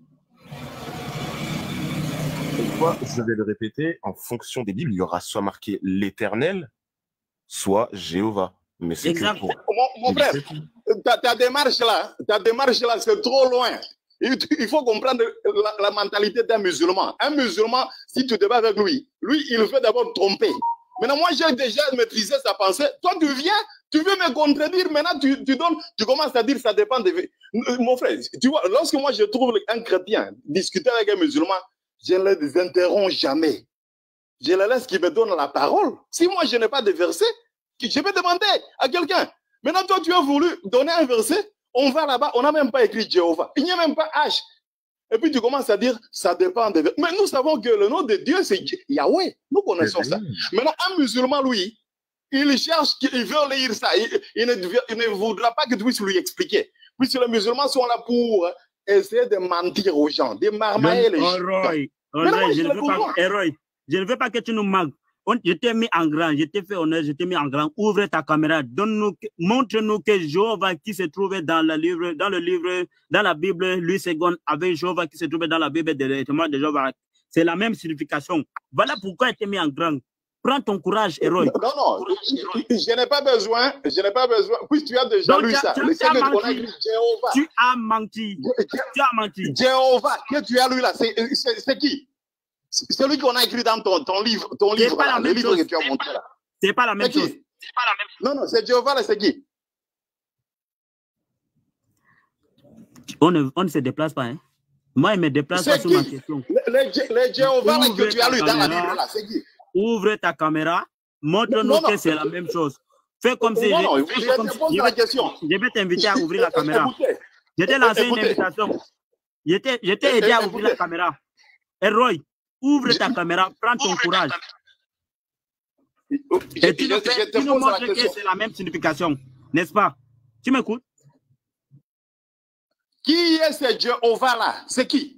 Je vais le répéter, en fonction des Bibles, il y aura soit marqué l'Éternel, soit Jéhovah. Mais c'est exact. Pour... Mon, mon frère, ta, ta démarche là, ta démarche là, c'est trop loin. Il, il faut comprendre la, la mentalité d'un musulman. Un musulman, si tu te bats avec lui, lui, il veut d'abord tromper. Maintenant, moi, j'ai déjà maîtrisé sa pensée. Toi, tu viens, Tu veux me contredire, maintenant tu, tu, donnes, tu commences à dire ça dépend de... Mon frère, tu vois, lorsque moi je trouve un chrétien discuter avec un musulman, je ne les interromps jamais. Je les laisse qu'ils me donnent la parole. Si moi je n'ai pas de verset, je vais demander à quelqu'un. Maintenant toi tu as voulu donner un verset, on va là-bas, on n'a même pas écrit Jéhovah. Il n'y a même pas H. Et puis tu commences à dire, ça dépend de... Mais nous savons que le nom de Dieu, c'est Yahweh. Nous connaissons ça. Maintenant, un musulman, lui, il cherche, il veut lire ça. Il, il, ne, il ne voudra pas que tu puisses lui expliquer. Puisque les musulmans sont là pour essayer de mentir aux gens, de marmailler les gens. Je ne veux pas, Héroï, je ne veux pas que tu nous manques. Je t'ai mis en grand, je t'ai fait honneur, je t'ai mis en grand. Ouvre ta caméra, donne-nous, montre-nous que Jéhovah qui se trouvait dans le livre, dans le livre, dans la Bible, Louis deux, avec Jéhovah qui se trouvait dans la Bible de témoins de Jéhovah. C'est la même signification. Voilà pourquoi il t'ai mis en grand. Prends ton courage, héros. Non, non, je, je n'ai pas besoin, je n'ai pas besoin. Puis tu as déjà lu ça. Tu, tu, as menti. tu as menti. Tu as menti. Jéhovah, que tu as lu là, c'est qui? C'est celui qu'on a écrit dans ton, ton livre, ton livre, là, le livre que tu as montré là. C'est pas la même chose. C'est pas la même chose. Non, non, c'est Jéhovah là, c'est qui? On ne, on ne se déplace pas, hein. Moi, il me déplace pas sur ma question. Les Jéhovah là que tu as lu dans la Bible là, c'est qui? Ouvre ta caméra, montre-nous que c'est la même chose. Fais comme si... Non, non, je, je, comme si la question. Je vais t'inviter à ouvrir la caméra. Je t'ai lancé une invitation. Je t'ai aidé à ouvrir la caméra. Héroï, ouvre ta caméra, prends ton courage. Et tu nous, fais, tu nous montres que c'est la même signification, n'est-ce pas? Tu m'écoutes? Qui est ce Jéhovah là? C'est qui?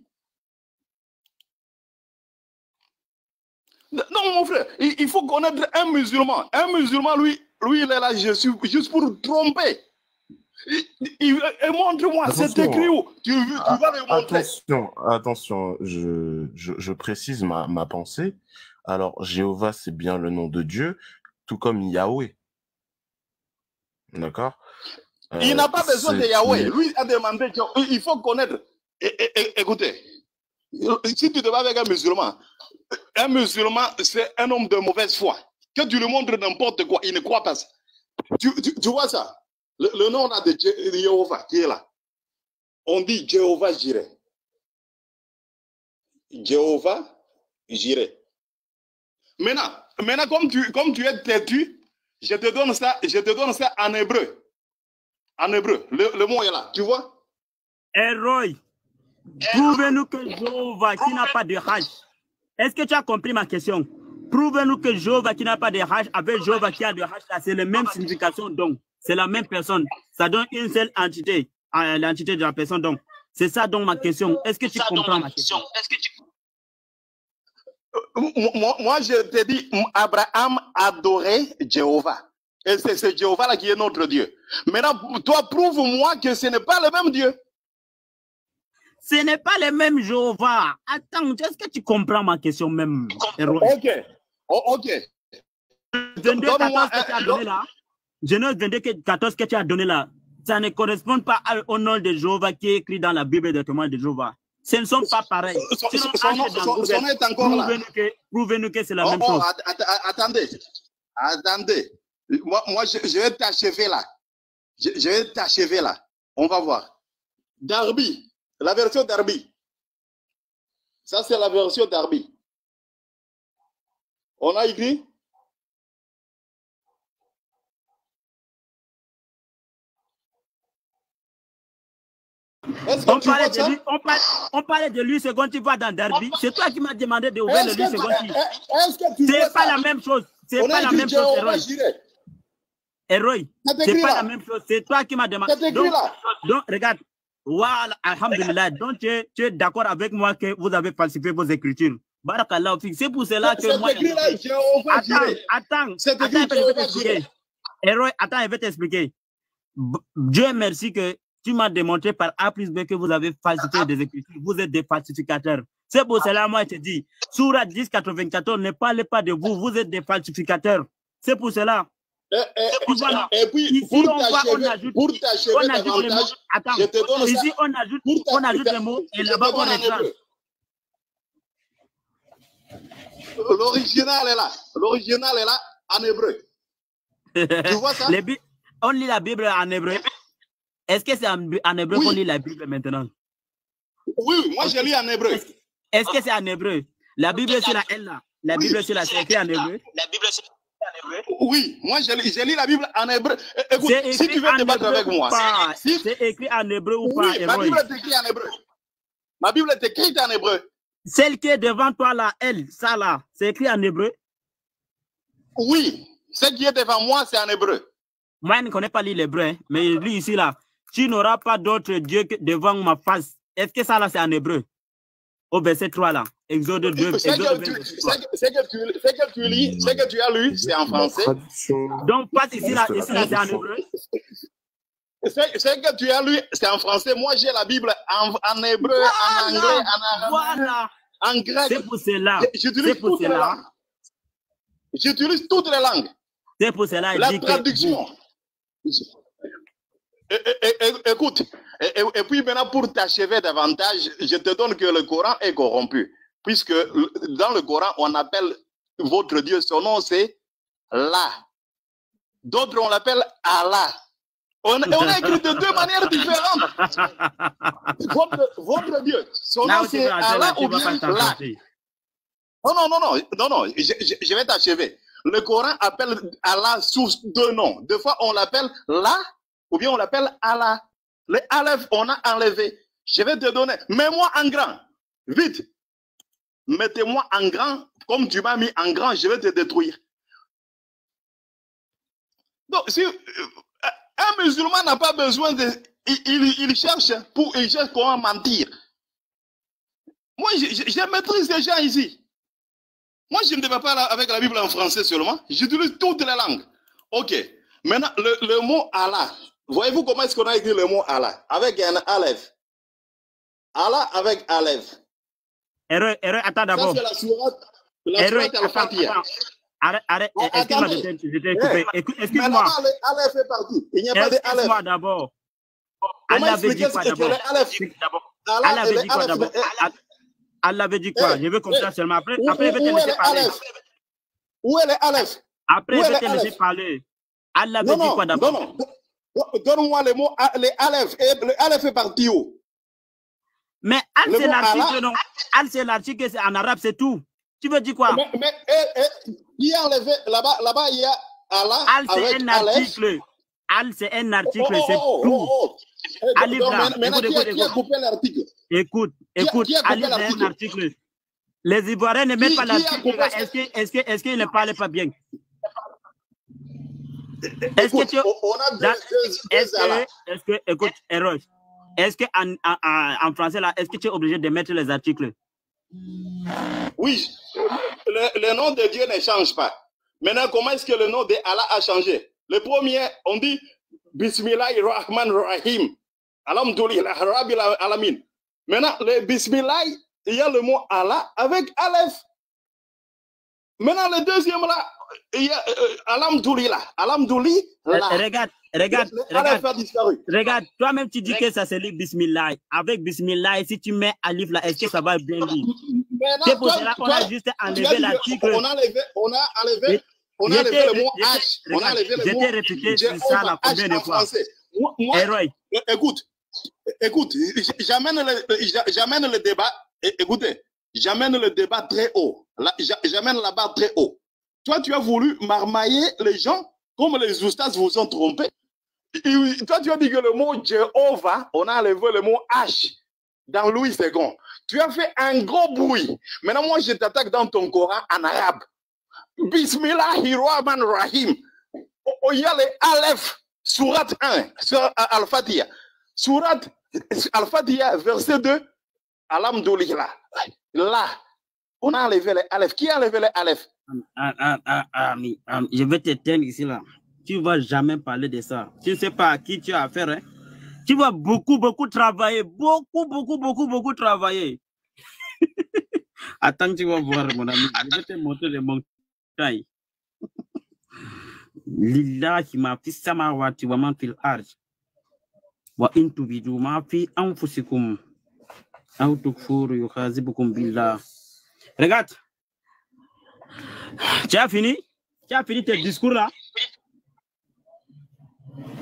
Non, mon frère, il, il faut connaître un musulman. Un musulman, lui, lui, il est là, je suis juste pour tromper. Et montre-moi, c'est écrit où? Tu, tu ah, vas le montrer. Attention, attention, je, je, je précise ma, ma pensée. Alors, Jéhovah, c'est bien le nom de Dieu, tout comme Yahweh. D'accord? euh, Il n'a pas besoin de Yahweh. Lui a demandé qu'il faut connaître. Et, et, et, écoutez, si tu te vas avec un musulman, un musulman, c'est un homme de mauvaise foi. Que tu lui montres n'importe quoi, il ne croit pas ça. Tu, tu, tu vois ça? Le, le nom là de Jéhovah qui est là. On dit Jéhovah Jireh. Jéhovah Jireh. Maintenant, maintenant comme, tu, comme tu es têtu, je te donne ça, je te donne ça en hébreu. En hébreu. Le, le mot est là. Tu vois? Héroï, prouvez-nous que Jéhovah qui n'a pas de H. Est-ce que tu as compris ma question? Prouvez-nous que Jéhovah qui n'a pas de H avec Jéhovah qui a de H, c'est la même signification donc. C'est la même personne. Ça donne une seule entité, l'entité de la personne donc. C'est ça donc ma question. Est-ce que tu comprends ma question? Est-ce que tu... moi, moi, je te dis, Abraham adorait Jéhovah. Et c'est ce Jéhovah-là qui est notre Dieu. Maintenant, toi, prouve-moi que ce n'est pas le même Dieu. Ce n'est pas le même Jéhovah. Attends, est-ce que tu comprends ma question même? Ok. Oh, ok. vingt-deux quatorze que tu as donné là, Genèse vingt-deux quatorze que tu as donné là, ça ne correspond pas au nom de Jéhovah qui est écrit dans la Bible des témoins de Jéhovah. Ce ne sont pas pareils. Son, son, son, nom, son, son nom est encore là. Prouvez-nous que, que c'est la oh, même oh, chose. Att attendez. Attendez. Moi, moi je, je vais t'achever là. Je, je vais t'achever là. On va voir. Darby. La version Darby. Ça, c'est la version Darby. On a écrit. On parlait, de lui, on, parlait, on parlait de lui second tu vas dans Darby. C'est toi qui m'as demandé d'ouvrir le lui second. C'est pas la même chose. C'est pas la même chose, Héroï. C'est pas la même chose. C'est toi qui m'as demandé. Donc, donc, regarde. Voilà, alhamdulillah. Donc, tu es, tu es d'accord avec moi que vous avez falsifié vos écritures. Barakallah. C'est pour cela que moi. Attends, attends. Attends, je vais t'expliquer. Héroï, attends, je vais t'expliquer. Dieu merci que tu m'as démontré par A plus B que vous avez falsifié des écritures. Vous êtes des falsificateurs. C'est pour cela, moi, je te dis, Sourate dix quatre-vingt-quatorze, ne parlez pas de vous. Vous êtes des falsificateurs. C'est pour cela. Et, et, voilà. Et puis, ici, pour t'achever, pour t'achever davantage, attends, je te donne ici, ça. on ajoute, on ajoute les mots et là-bas, on retrace. L'original est là. L'original est là en hébreu. Tu vois ça? Les, on lit la Bible en hébreu. Est-ce que c'est en, en hébreu oui. qu'on lit la Bible maintenant? Oui, moi je lis en hébreu. Est-ce que c'est en hébreu? La Bible sur la L là. La Bible oui. sur la c'est écrit en hébreu. La Bible sur en hébreu. Oui, moi je lis, je lis la Bible en hébreu. Écoute, si tu veux débattre avec moi, si... c'est écrit en hébreu ou oui, pas? Ma Bible est écrite en hébreu. Ma Bible est écrite en hébreu. Celle qui est devant toi là, elle, ça là, c'est écrit en hébreu? Oui, ce qui est devant moi, c'est en hébreu. Moi, je ne connais pas l'hébreu, hein, mais lui ici là, tu n'auras pas d'autre Dieu que devant ma face. Est-ce que ça là, c'est en hébreu? Au verset trois là, Exode deux. Ce que, que tu lis, ce que tu as lu, c'est en français. Donc, pas ici là, ici là, c'est en hébreu. Ce que tu as lu, c'est en français. Moi, j'ai la Bible en, en hébreu, voilà, en anglais, en arabe, voilà. en grec. C'est pour cela. J'utilise toutes les langues. J'utilise toutes les langues. C'est pour cela. La traduction. Que... Écoute, et, et, et puis maintenant, pour t'achever davantage, je te donne que le Coran est corrompu. Puisque dans le Coran, on appelle votre Dieu, son nom c'est Allah. D'autres, on l'appelle Allah. On, on a écrit de deux manières différentes. Votre, votre Dieu, son nom c'est Allah ou bien Allah. Non, non, non, non, non, non, je, je, je vais t'achever. Le Coran appelle Allah sous deux noms. Deux fois, on l'appelle La ou bien on l'appelle Allah. Le Aleph, on a enlevé. Je vais te donner. Mets-moi en grand. Vite. Mettez-moi en grand. Comme tu m'as mis en grand, je vais te détruire. Donc, si un musulman n'a pas besoin de... Il, il, il cherche pour... Il cherche comment mentir. Moi, je, je, je maîtrise les gens ici. Moi, je ne débat pas avec la Bible en français seulement. J'utilise toutes les langues. Ok. Maintenant, le, le mot Allah. Voyez-vous comment est-ce qu'on a écrit le mot Allah? Avec un Aleph. Allah avec Aleph. Erreur, erreur, attends d'abord. Ça, c'est la sourate, la sourate Al-Fatiha. Arrête, arrête, excuse-moi, je t'ai coupé. Excuse-moi. Aleph est parti. Il n'y a pas de Aleph. Excuse-moi d'abord. Allah avait dit quoi d'abord? Allah avait dit quoi d'abord? Allah avait dit quoi? Je veux comme ça seulement. Après, après je vais te laisser parler. Où est le Aleph? Après, je vais te laisser parler. Allah avait dit quoi d'abord? Non, non. Donne-moi les mots, les Aleph. Le Aleph est parti où? Mais Al, c'est l'article, non? Al, c'est l'article, c'est en arabe, c'est tout. Tu veux dire quoi? Mais, mais eh, eh, il a enlevé, là-bas, là-bas, il y a Allah. Al, c'est un article. Al, c'est un article, oh, oh, c'est oh, tout. Oh, oh. Eh, Ali donc, Blanc, maintenant, écoute, qui, a, écoute, qui a coupé l'article? Écoute, écoute, qui a, qui a Ali, c'est un article. Les Ivoiriens ne mettent pas l'article. Est-ce qu'il est est qu ne parle pas bien? Est-ce que tu... on a deux, deux, est-ce que, est-ce que, écoute, Eros, est-ce que en, en, en français là, est-ce que tu es obligé de mettre les articles? Oui, le, le nom de Dieu ne change pas. Maintenant, comment est-ce que le nom de Allah a changé? Le premier, on dit Bismillahirrahmanirrahim. Alhamdulillah, Rabbil Alamin. Maintenant, le Bismillah, il y a le mot Allah avec Aleph. Maintenant, le deuxième là, il y a euh, Alhamdulillah. Alhamdulillah. Regarde, regarde, regarde. Regarde, toi-même tu dis que ça se lit Bismillah. Avec Bismillah, si tu mets Alif là, est-ce que ça va bien lire? C'est pour cela qu'on a juste enlevé l'article. On a enlevé, on a enlevé, on a enlevé le mot H. On a enlevé le mot. J'étais répété sur ça là combien de fois? Moi, moi écoute, écoute, j'amène le, j'amène le débat. Écoutez, j'amène le débat très haut. J'amène la barre très haut. Toi, tu as voulu marmailler les gens comme les oustas vous ont trompé. Et toi, tu as dit que le mot Jéhovah, on a enlevé le mot H dans Louis second. Tu as fait un gros bruit. Maintenant, moi, je t'attaque dans ton Coran en arabe. Bismillahirrahmanirrahim. Il y a les Aleph, Surat un, sur Al-Fatiha. Surat Al-Fatiha, verset deux. Alhamdulillah. Là, on a enlevé les Aleph. Qui a enlevé les Aleph? Ah, ah, ah, ah, ah, je vais t'éteindre ici là. Tu ne vas jamais parler de ça. Tu ne sais pas à qui tu as affaire. Hein? Tu vas beaucoup, beaucoup travailler. Beaucoup, beaucoup, beaucoup, beaucoup travailler. Attends, tu vas voir, mon ami. Je vais te montrer les montagnes. Lillahi ma fi samawati wa ma fil ard. Wa in tubidu ma fi anfusikum. Aw tukfuru yukhazibukum billah. Regarde. Tu as fini? Tu as fini tes discours là?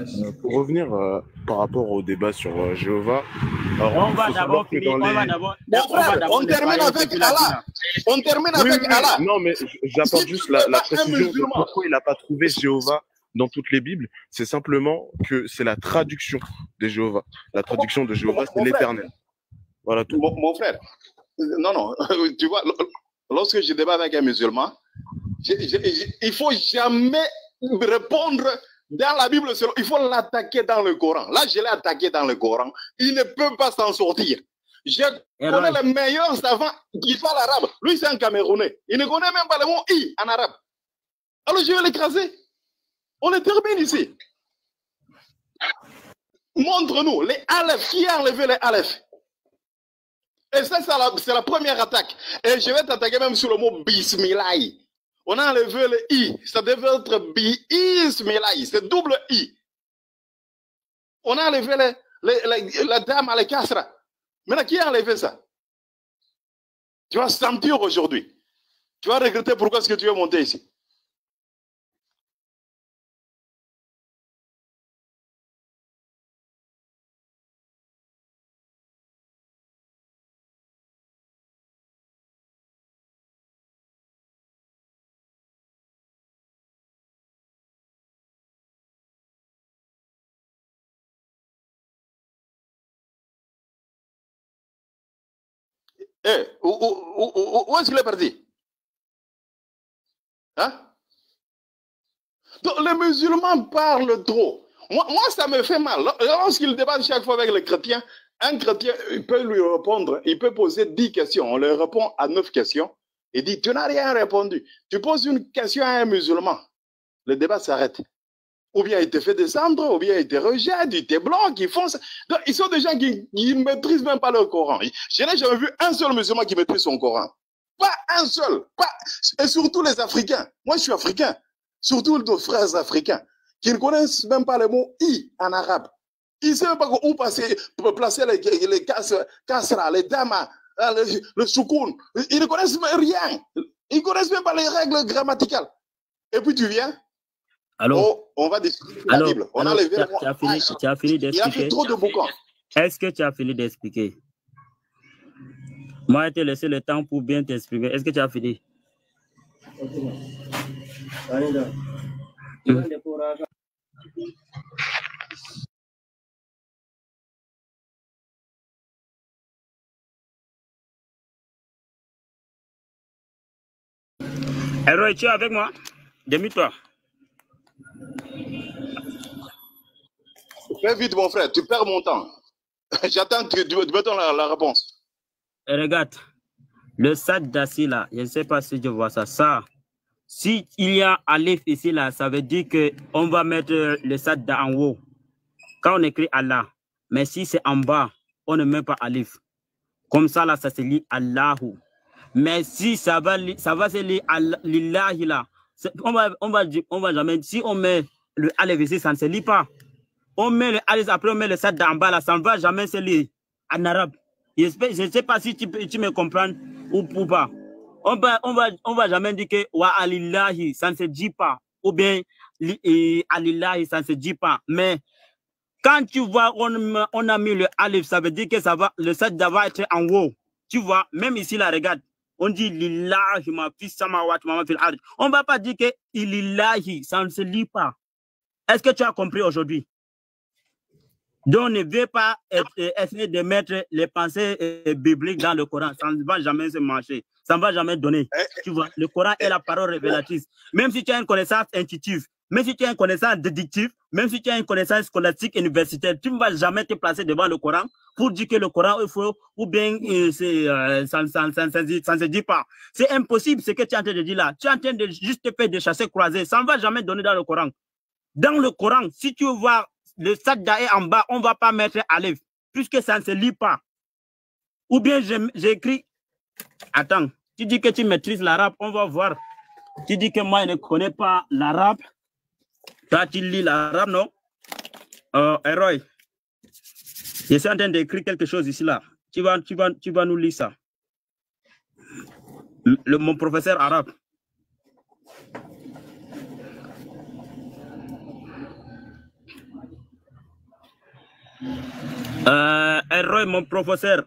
Euh, pour revenir euh, par rapport au débat sur euh, Jéhovah, alors, on va d'abord finir, les... on va d'abord... Mon frère, on termine avec Allah. On termine oui, avec oui, Allah. Non, mais j'apporte juste la, la précision de pourquoi il n'a pas trouvé Jéhovah dans toutes les Bibles. C'est simplement que c'est la traduction de Jéhovah. La traduction de Jéhovah, c'est l'Éternel. Voilà tout. Mon, mon frère, non, non, tu vois, lorsque je débat avec un musulman, je, je, je, il faut jamais répondre dans la Bible, il faut l'attaquer dans le Coran. Là, je l'ai attaqué dans le Coran. Il ne peut pas s'en sortir. Je connais les meilleurs savants qui parlent arabe. Lui, c'est un Camerounais. Il ne connaît même pas le mot I en arabe. Alors, je vais l'écraser. On le termine ici. Montre-nous les Aleph. Qui a enlevé les Aleph? Et ça, c'est la première attaque. Et je vais t'attaquer même sur le mot Bismillah. On a enlevé le I. Ça devait être Bismillah. C'est double I. On a enlevé les, les, les, la dame à la casra. Maintenant, qui a enlevé ça? Tu vas sentir aujourd'hui. Tu vas regretter pourquoi est-ce que tu es monté ici. Eh, où, où, où, où est-ce qu'il est parti? Hein? Donc, les musulmans parlent trop. Moi, moi ça me fait mal. Lorsqu'ils débattent chaque fois avec les chrétiens, un chrétien il peut lui répondre, il peut poser dix questions. On lui répond à neuf questions. Il dit, tu n'as rien répondu. Tu poses une question à un musulman, le débat s'arrête. Ou bien il te fait descendre, ou bien il te rejette, il te bloque, ils font ça. Donc, ils sont des gens qui ne maîtrisent même pas le Coran. Je n'ai jamais vu un seul musulman qui maîtrise son Coran. Pas un seul. Pas... Et surtout les Africains. Moi, je suis africain. Surtout nos frères africains, qui ne connaissent même pas le mot I en arabe. Ils ne savent pas où passer, placer les, les kasra, les damas, le, le soukoun. Ils ne connaissent rien. Ils ne connaissent même pas les règles grammaticales. Et puis tu viens. Alors, oh, on va discuter la Bible. On alors, a levé tu, as, tu, as fini, tu as fini d'expliquer. Il a fait trop de bouquins. Est-ce que tu as fini d'expliquer? Moi, je t'ai laissé le temps pour bien t'exprimer. Est-ce que tu as fini? Mmh. Héroï, tu es avec moi? Demi-toi. Fais vite, mon frère, tu perds mon temps. J'attends que tu me donnes la, la réponse. Et regarde, le Sad d'assis là, je ne sais pas si je vois ça. Ça, si il y a Aleph ici là, ça veut dire qu'on va mettre le Sad en haut. Quand on écrit Allah, mais si c'est en bas, on ne met pas Aleph. Comme ça là, ça se lit Allahu. Mais si ça va, ça va se lire Lillahi là, on va, on va, on va jamais, si on met le Aleph ici, ça ne se lit pas. On met le Aleph, après on met le Sad en bas là, ça ne va jamais se lire en arabe. Je ne sais pas si tu, tu me comprends ou, ou pas. On va, on va, on va jamais dire que wa alillahi, ça ne se dit pas. Ou bien alillahi, ça ne se dit pas. Mais quand tu vois, on, on a mis le Aleph, ça veut dire que ça va, le Sad va être en haut. Tu vois, même ici là, regarde. On dit lillahi ma fils samawati ma fil ard. On ne va pas dire que lillahi, ça ne se lit pas. Est-ce que tu as compris aujourd'hui? Donc, on ne veut pas essayer de mettre les pensées bibliques dans le Coran. Ça ne va jamais se marcher. Ça ne va jamais donner. Tu vois, le Coran est la parole révélatrice. Même si tu as une connaissance intuitive, même si tu as une connaissance déductive, même si tu as une connaissance scolastique universitaire, tu ne vas jamais te placer devant le Coran pour dire que le Coran est faux ou bien euh, euh, ça ne se dit pas. C'est impossible ce que tu es en train de dire là. Tu es en train de juste te faire des chassés croisés. Ça ne va jamais donner dans le Coran. Dans le Coran, si tu vois le Sad est en bas, on ne va pas mettre Aleph, puisque ça ne se lit pas. Ou bien j'écris. Attends, tu dis que tu maîtrises l'arabe, on va voir. Tu dis que moi, je ne connais pas l'arabe. Toi, tu lis l'arabe, non? Euh, Héroï, je suis en train d'écrire quelque chose ici, là. Tu vas, tu vas, tu vas nous lire ça. Le, mon professeur arabe. Euh, Roy, mon professeur.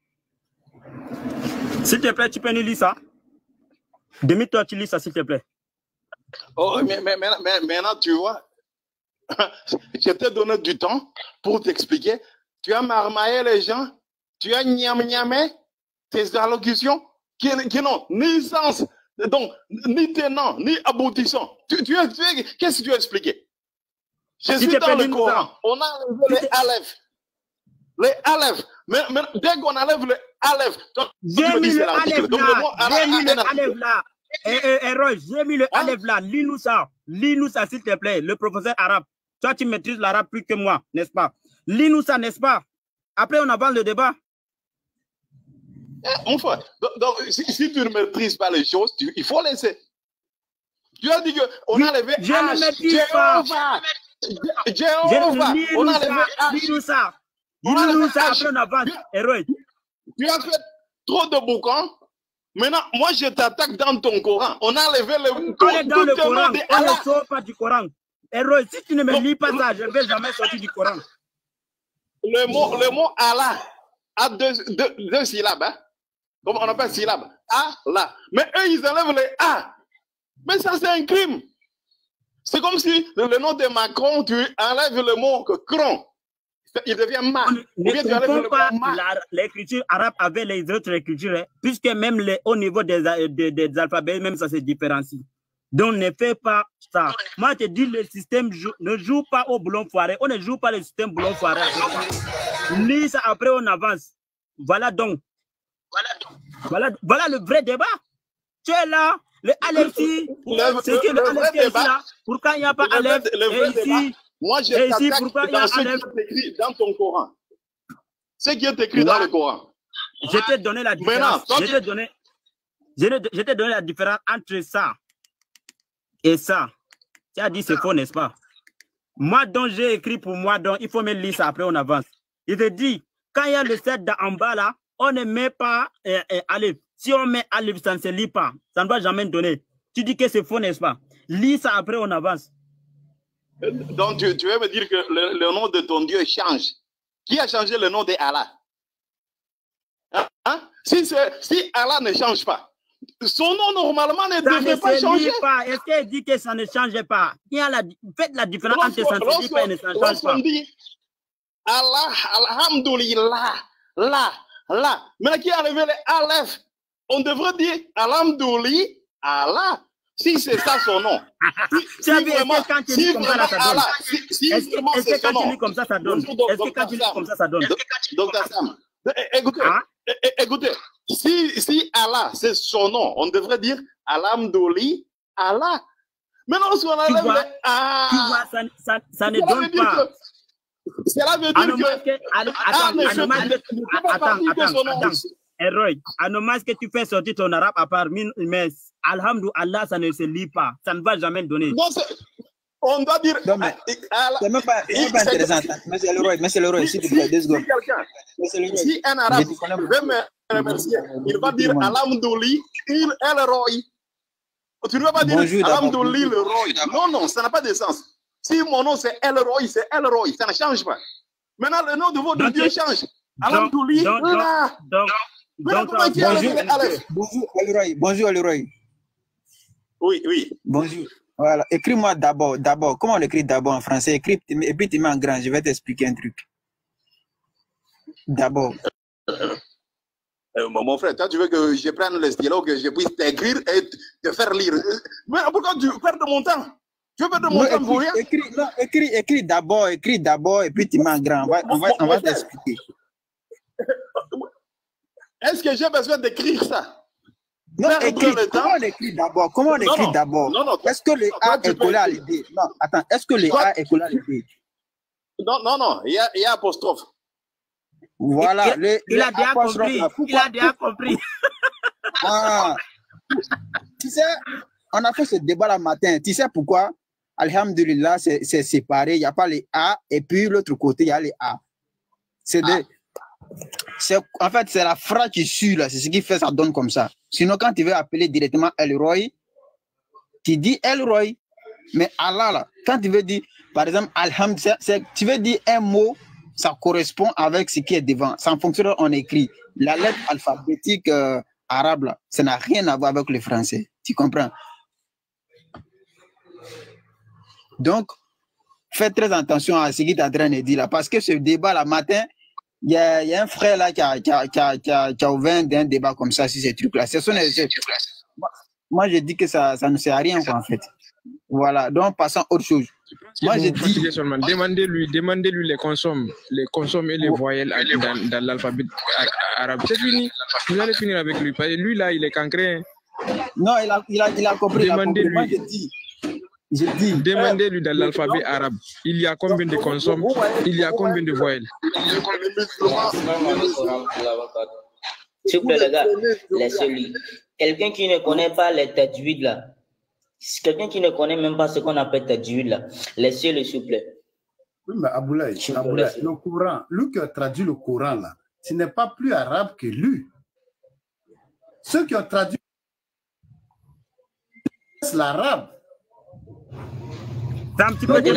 S'il te plaît, tu peux nous lire ça? Demi-toi, tu lis ça, s'il te plaît. Oh, mais, mais, mais, mais maintenant, tu vois, je t'ai donné du temps pour t'expliquer. Tu as marmaillé les gens, tu as niam-niamé tes allocutions qui, qui n'ont ni sens, donc, ni tenant, ni aboutissant. Tu, tu, tu, Qu'est-ce que tu as expliqué? Je suis dans le Coran. On a enlevé les Aleph. Les Aleph. Mais, mais dès qu'on enlève les Aleph, j'ai mis le Aleph là. J'ai mis le Aleph là. Héros, j'ai mis le Aleph là. Lis-nous ça. Lis-nous ça, s'il te plaît. Le professeur arabe. Toi, tu maîtrises l'arabe plus que moi, n'est-ce pas? Lis-nous ça, n'est-ce pas? Après, on avance le débat. Enfin, donc, donc si, si tu ne maîtrises pas les choses, tu, il faut laisser. Tu as dit qu'on a levé je ne maîtrise pas. Jéhovah. On a levé Lis-nous ça. Lis-nous ça, après on avance. Héros. Tu as fait trop de bouquins. Maintenant, moi, je t'attaque dans ton Coran. On a levé le... On est dans le Coran. On ne sort pas du Coran. Héros, si tu ne me lis pas ça, je ne vais jamais sortir du Coran. Le mot, le mot Allah a deux, deux, deux syllabes. Hein? Comment on appelle syllabes? Allah. Mais eux, ils enlèvent les A. Mais ça, c'est un crime. C'est comme si le nom de Macron, tu enlèves le mot cron. Il devient ma. Ne confond pas l'écriture arabe avec les autres écritures, hein, puisque même les, au niveau des, des, des alphabets, même ça se différencie. Donc ne fais pas ça. Moi, je te dis, le système jou, ne joue pas au boulon foiré. On ne joue pas le système boulon foiré. Lis ça, après on avance. Voilà donc. Voilà, donc. Voilà, voilà le vrai débat. Tu es là, le Aleph ici. C'est que le, le Aleph ici là. Pourquoi il n'y a pas Aleph? Et ici. Moi, je t'attaque dans ce qui est écrit dans ton Coran. Ce qui est écrit dans le Coran. Je t'ai donné la différence. Je t'ai donné, je t'ai donné la différence entre ça et ça. Tu as dit c'est faux, n'est-ce pas? Moi, donc j'ai écrit pour moi, donc il faut me lire ça, après on avance. Il te dit, quand il y a le sept en bas là, on ne met pas euh, euh, Aleph. Si on met Aleph, ça ne se lit pas. Ça ne va jamais donner. Tu dis que c'est faux, n'est-ce pas? Lis ça, après on avance. Donc, tu, tu veux me dire que le, le nom de ton Dieu change. Qui a changé le nom d'Allah? Hein? Hein? Si, si Allah ne change pas, son nom normalement ne ça devrait ne pas changer. Est-ce qu'elle dit que ça ne change pas? Il y a la, faites la différence entre ça ne dit pas et ne change pas. On dit Allah, Alhamdulillah, là, là. Maintenant, qui a levé les Aleph? On devrait dire Alhamdulillah, Allah. Si c'est ça son nom. Si, tu as vu, est-ce que quand tu lis comme ça, ça donne? Est-ce que quand tu lis comme ça, ça donne? Est-ce que quand tu lis comme ça, ça donne? Docteur Sam, écoutez, écoutez, si, si Allah, c'est son nom, on devrait dire Alhamdulillah, Allah. Maintenant, si on enlève le Ah, tu vois, ça, ça, ça ne donne pas. Cela veut dire que... Attends, attends, attends. Héros, Anomas que tu fais sortir ton arabe à part, mais Alhamdulillah, ça ne se lit pas. Ça ne va jamais donner. Non, on doit dire... Non, mais c'est même pas, pas intéressant. Monsieur Leroy, monsieur Leroy, s'il te plaît, deux secondes. Si un arabe veut me remercier, il va dire Alhamdulillah, il est le roi. Tu ne vas pas dire Alhamdulillah, le roi. Non, non, ça n'a pas de sens. Si mon nom c'est El Roy, c'est El Roy, ça ne change pas. Maintenant, le nom de votre Dieu change. Alhamdulillah. Donc, Donc, bonjour, bonjour Leroy. Bonjour Leroy. Oui, oui. Bonjour. Voilà. Écris-moi d'abord. D'abord. Comment on écrit d'abord en français? Écris et puis tu mets en grand. Je vais t'expliquer un truc. D'abord. Euh, euh, mon frère, toi, tu veux que je prenne le stylo, que je puisse t'écrire et te faire lire. Mais pourquoi tu perds de mon temps? Tu veux perdre de mon temps pour rien? Écris, non, écris, écris d'abord. Écris d'abord et puis tu mets en grand. On va, on va, on va t'expliquer. Est-ce que j'ai besoin d'écrire ça? Non, écris, comment on écrit d'abord? Comment on écrit d'abord? Est-ce que le A est collé à l'idée? Non, attends, est-ce que le A est collé à l'idée? Non, non, non, il y a, il y a apostrophe. Voilà. Il, le, il le a déjà compris. Il a déjà compris. Ah. Tu sais, on a fait ce débat le matin. Tu sais pourquoi? Alhamdulillah, c'est séparé. Il n'y a pas les A et puis l'autre côté, il y a les A. C'est des... En fait, c'est la phrase qui suit là, c'est ce qui fait ça donne comme ça. Sinon, quand tu veux appeler directement Elroy, tu dis Elroy. Mais Allah là, quand tu veux dire, par exemple, Alhamd, tu veux dire un mot, ça correspond avec ce qui est devant. C'est en fonction de on écrit. La lettre alphabétique euh, arabe, là, ça n'a rien à voir avec le français. Tu comprends? Donc, faites très attention à ce qu'il est en train de dire là, parce que ce débat là matin, il y, y a un frère là qui a, qui a, qui a, qui a, qui a ouvert un débat comme ça sur ces trucs-là. Ce sont les moi, moi, je dis que ça, ça ne sert à rien, quoi, en fait. Voilà, donc passons à autre chose. Moi, je dis... Demandez-lui, demandez-lui les consommes, les consommes et les voyelles dans, dans l'alphabet arabe. C'est fini. Vous allez finir avec lui. Parce que lui, là, il est cancré. Non, il a, il a, il a compris. Demandez-lui. Moi, je dis... Je dis, demandez-lui dans l'alphabet arabe, il y a combien de consommes, il y a combien de voyelles. S'il vous plaît, les gars, laissez-lui. Quelqu'un qui ne connaît pas les tajwid là, quelqu'un qui ne connaît même pas ce qu'on appelle tajwid là, laissez-le, s'il vous plaît. Oui, mais Aboulaye, Aboulaye, le Coran, lui qui a traduit le Coran là, ce n'est pas plus arabe que lui. Ceux qui ont traduit l'arabe. C'est un petit peu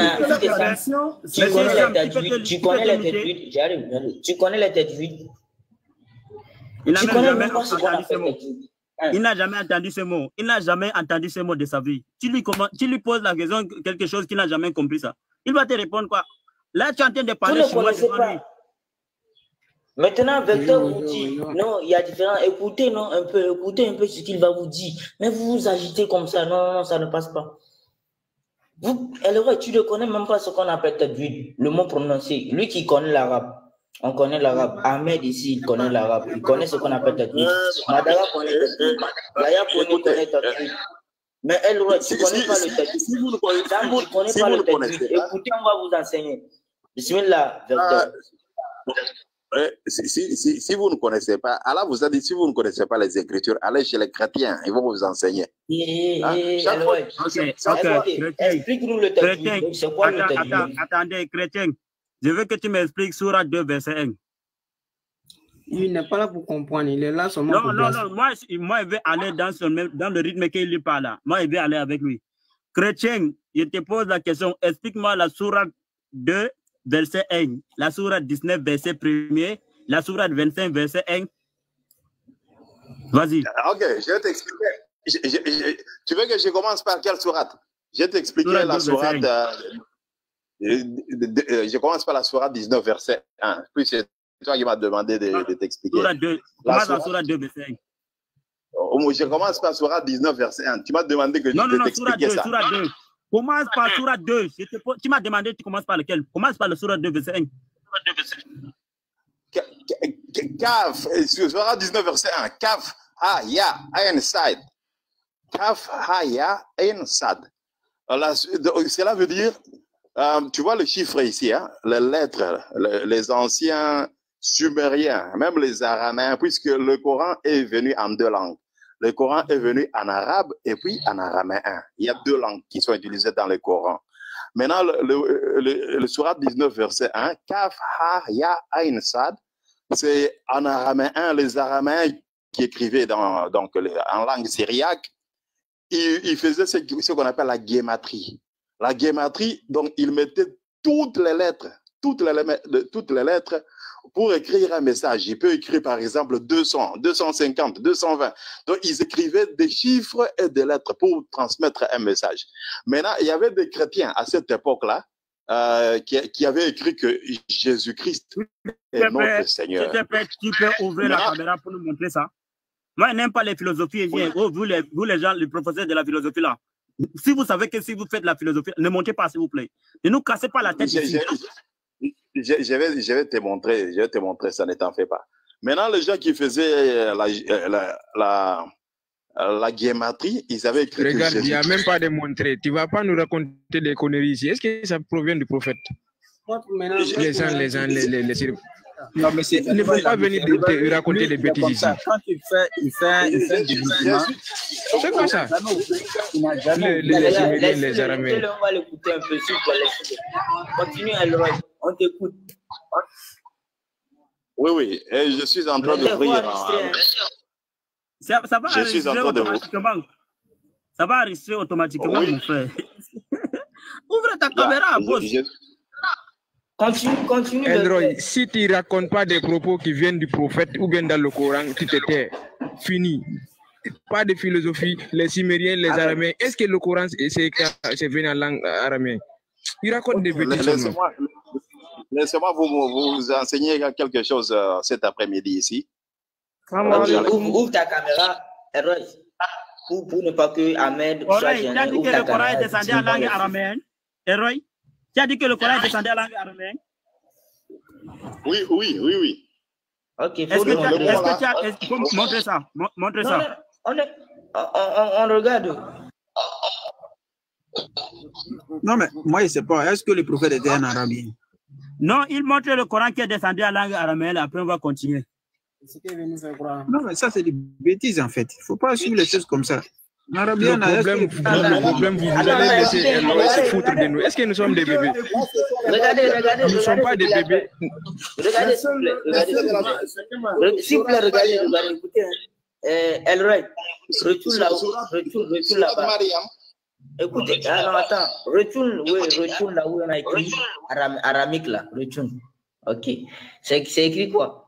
de tu connais les tajwid, j'arrive, tu connais les tajwid. Il n'a jamais entendu ce mot. Il n'a jamais entendu ce mot. Il n'a jamais entendu ce mot de sa vie. Tu lui, tu lui poses la question, quelque chose qu'il n'a jamais compris ça. Il va te répondre quoi? Là, tu es en train de parler chinois devant lui. Maintenant, Vecteur vous dit, non, il y a différents. Écoutez, non, un peu, écoutez un peu ce qu'il va vous dire. Mais vous vous agitez comme ça. Non, non, non, ça ne passe pas. Vous, Elroy, tu ne connais même pas ce qu'on appelle tajwid, le mot prononcé. Lui qui connaît l'arabe, on connaît l'arabe. Ahmed ici, il connaît l'arabe. Il connaît ce qu'on appelle tajwid. Madara connaît tajwid. Yaya connaît tajwid. Mais Elroy, tu ne connais pas le tajwid. Si vous ne connaissez pas le tajwid, écoutez, on va vous enseigner. Bismillah, Vecteur. Si, si, si, si vous ne connaissez pas, Allah vous a dit, si vous ne connaissez pas les Écritures, allez chez les chrétiens, ils vont vous enseigner. Explique-nous le tajwid. C'est quoi le tajwid? Attendez, chrétien, je veux que tu m'expliques Sourate deux, verset un. Il n'est pas là pour comprendre, il est là seulement non, pour Non, non, non, moi, moi, je vais aller dans, son, dans le rythme qu'il lui parle là. Moi, je vais aller avec lui. Chrétien, je te pose la question, explique-moi la Sourate deux, verset un, la sourate dix-neuf, verset premier, la sourate vingt-cinq, verset un. Vas-y. Ok, je vais t'expliquer. Je, je, je, tu veux que je commence par quelle sourate? Je vais t'expliquer la sourate. Euh, je commence par la sourate dix-neuf, verset un. Puis c'est toi qui m'as demandé de, de t'expliquer. Sourate deux. La sourate, la sourate deux, verset un. Oh, je commence par la sourate dix-neuf, verset un. Tu m'as demandé que non, je non, t'explique ça. Sourate deux. Commence par Sourate deux. Tu m'as demandé, tu commences par lequel? Commence par le Sourate deux, verset un. Kaf, Sourate dix-neuf, verset un. Kaf, ha, ya, ayn, sad. Kaf, ha, ya, ayn, sad. Cela veut dire, euh, tu vois le chiffre ici, hein, les lettres, les, les anciens sumériens, même les araméens, puisque le Coran est venu en deux langues. Le Coran est venu en arabe et puis en araméen. Il y a deux langues qui sont utilisées dans le Coran. Maintenant, le, le, le, le Sourate dix-neuf, verset un, Kaf, Ha, Ya, Ayn, Sad, c'est en araméen, les araméens qui écrivaient dans, donc, en langue syriaque, ils, ils faisaient ce, ce qu'on appelle la guématrie. La guématrie, donc, ils mettaient toutes les lettres, toutes les, toutes les lettres pour écrire un message. Il peut écrire par exemple deux cents, deux cent cinquante, deux cent vingt. Donc ils écrivaient des chiffres et des lettres pour transmettre un message. Maintenant, il y avait des chrétiens à cette époque-là euh, qui, qui avaient écrit que Jésus-Christ est notre Seigneur. S'il te plaît, tu peux ouvrir la caméra pour nous montrer ça. Moi, je n'aime pas les philosophies. Oui. Oh, vous, les, vous les gens, les professeurs de la philosophie là. Si vous savez que si vous faites la philosophie, ne montez pas s'il vous plaît. Ne nous cassez pas la tête j ai, ici. Je, je, vais, je vais te montrer, je vais te montrer, ça ne t'en fait pas. Maintenant, les gens qui faisaient la, la, la, la guématrie, ils avaient écrit. Regarde, il n'y a même pas de montrer. Tu ne vas pas nous raconter des conneries ici. Est-ce que ça provient du prophète? Les gens, les gens, les, les, les... Non, mais c'est. Il ne faut pas venir te, te raconter des bêtises ici. Quand il fait, il fait, il fait du mouvement. C'est quoi ça? Les, les, les, les, les Araméens. On va l'écouter un peu, s'il vous plaît. Continue, Elroy. On t'écoute. Oui, oui. Et je suis en train d'ouvrir. Ça, ça va enregistrer automatiquement. Ça va enregistrer automatiquement, oui. Mon frère. Ouvre ta caméra, yeah, boss. Je... Continue, continue. Elroy, si tu ne racontes pas des propos qui viennent du prophète ou bien dans le Coran, tu t'étais fini. Pas de philosophie, les Sumériens, les Araméens. Est-ce que le Coran c'est venu en langue araméenne? Il raconte des bêtises. Laissez-moi laissez vous, vous enseigner quelque chose euh, cet après-midi ici. Ouvre, ouvre ta caméra, Elroy, pour, pour ne pas que Ahmed soit gêné. Tu as dit que le Coran est descendu en langue araméenne. Elroy, tu as dit que le Coran est descendu en langue araméenne. Oui, oui, oui, oui. Ok, est-ce que, que tu as... Est faut montrer ça. Montre ça. Non, on, est, on, on, on regarde. Non, mais moi, je ne sais pas. Est-ce que le prophète était un arabien? Non, il montre le Coran qui est descendu en langue araméenne. Après, on va continuer. Non, mais ça, c'est des bêtises, en fait. Il ne faut pas suivre les choses comme ça. Arabien, le problème, le problème, vous allez laisser Elroy se foutre de nous. Est-ce que nous sommes des bébés? Regardez, regardez. Nous ne sommes pas des bébés. Regardez, s'il vous plaît. Regardez, s'il vous plaît, regardez, regardez. Écoutez, euh, Elroy, retourne là-haut. Retourne, retourne là-bas. Écoutez, ah non, attends. Retourne, oui, retourne là où on a écrit aram, aramique là. Retourne. Ok. C'est écrit quoi?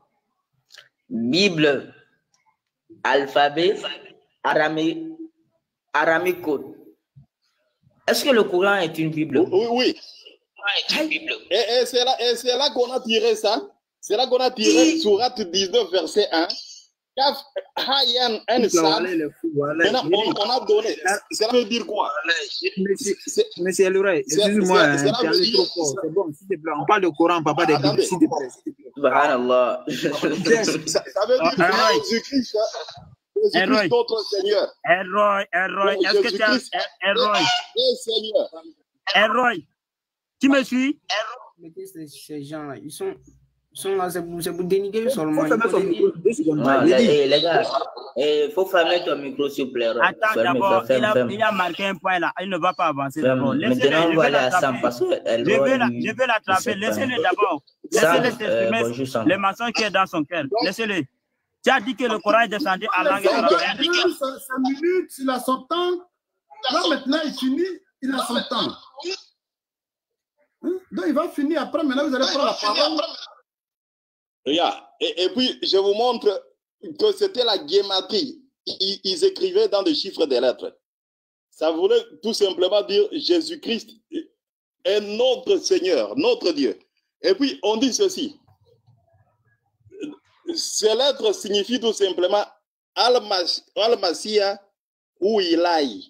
Bible, alphabet, aramique. Aramique code. Est-ce que le Coran est une Bible? Oui, oui. Et, et c'est là, là qu'on a tiré ça. C'est là qu'on a tiré Sourate dix-neuf, verset un. Kaf Hayan en Sam. Maintenant, on, on a donné. Ça veut dire quoi? Monsieur Elroy, excuse-moi, c'est trop fort. C'est bon, s'il te plaît. On parle de Coran, papa des Bibles, s'il te plaît. Subhanallah. Ça veut dire que Jésus-Christ. Elroy, notre Seigneur. Elroy, Elroy, est-ce que tu as... Elroy, Seigneur. Elroy, tu me suis? Mais ces gens-là, ils sont, ils sont là, c'est pour, pour dénigrer seulement. Ah, les, les gars, il faut fermer ton micro, s'il vous plaît. Attends, d'abord, il, il a marqué un point là, il ne va pas avancer d'abord. Maintenant, on va aller à Sam parce que elle je vais l'attraper, laissez-le d'abord. Laissez-le s'exprimer les mensonges qui est dans son cœur. Laissez-le. Tu as dit que le Coran est descendu en langue araméenne. Sa minute, il a son temps. Là, maintenant, il finit, il a son temps. Hein? Donc, il va finir après. Maintenant, vous allez prendre la parole. Regarde. Et, et puis, je vous montre que c'était la guématrie. Ils, ils écrivaient dans des chiffres des lettres. Ça voulait tout simplement dire Jésus-Christ est notre Seigneur, notre Dieu. Et puis, on dit ceci. Ces lettres signifient tout simplement Al-Massia ou Ilaï.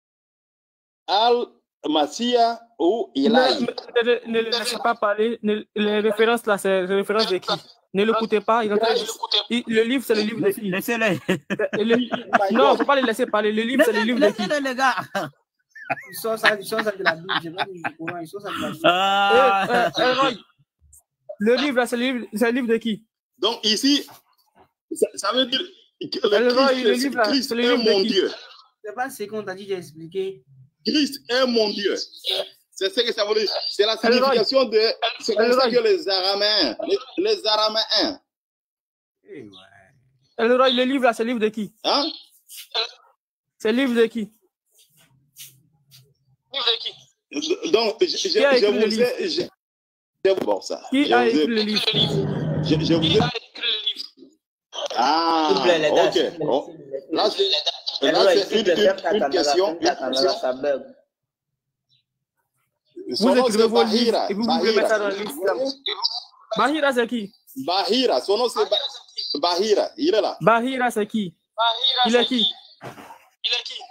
Al-Massia ou Ilaï. Ne, ne, ne, ne laissez pas parler. Ne, les références là, c'est les références de qui? Ne l'écoutez pas. Il il, le livre, c'est le livre de qui? Laissez-les. Non, il ne faut pas les laisser parler. Le livre, c'est le livre de qui? Laissez-les, les gars. Ils sont ça, ils sont ça de la Bible. Je vais dire du Coran, ils sont ça de la Bible. Ah. Eh, eh, eh, le livre, c'est le livre, c'est le livre de qui? Donc ici, ça, ça veut dire que le Christ, le livre, Christ est, est mon Dieu. C'est pas ce qu'on t'a dit, j'ai expliqué. Christ est mon Dieu. C'est ce que ça veut dire. C'est la signification de... C'est comme ça que les Araméens... Les, les Araméens... Elroy, le livre là, c'est le livre de qui? Hein? C'est le livre de qui? Donc, je, je, je, je vous ai... Je, je vous bon, ça. Qui je a vous écrit ai, le livre? Je, je vous ai... Ah, ok. Oh. Là, c'est une, une, une question. Vous écrivez vos livres et vous pouvez mettre ça dans le livre. Bahira, c'est qui? Bahira, son nom c'est Bahira, il est là. Bahira, c'est qui? Il est qui? Il est qui?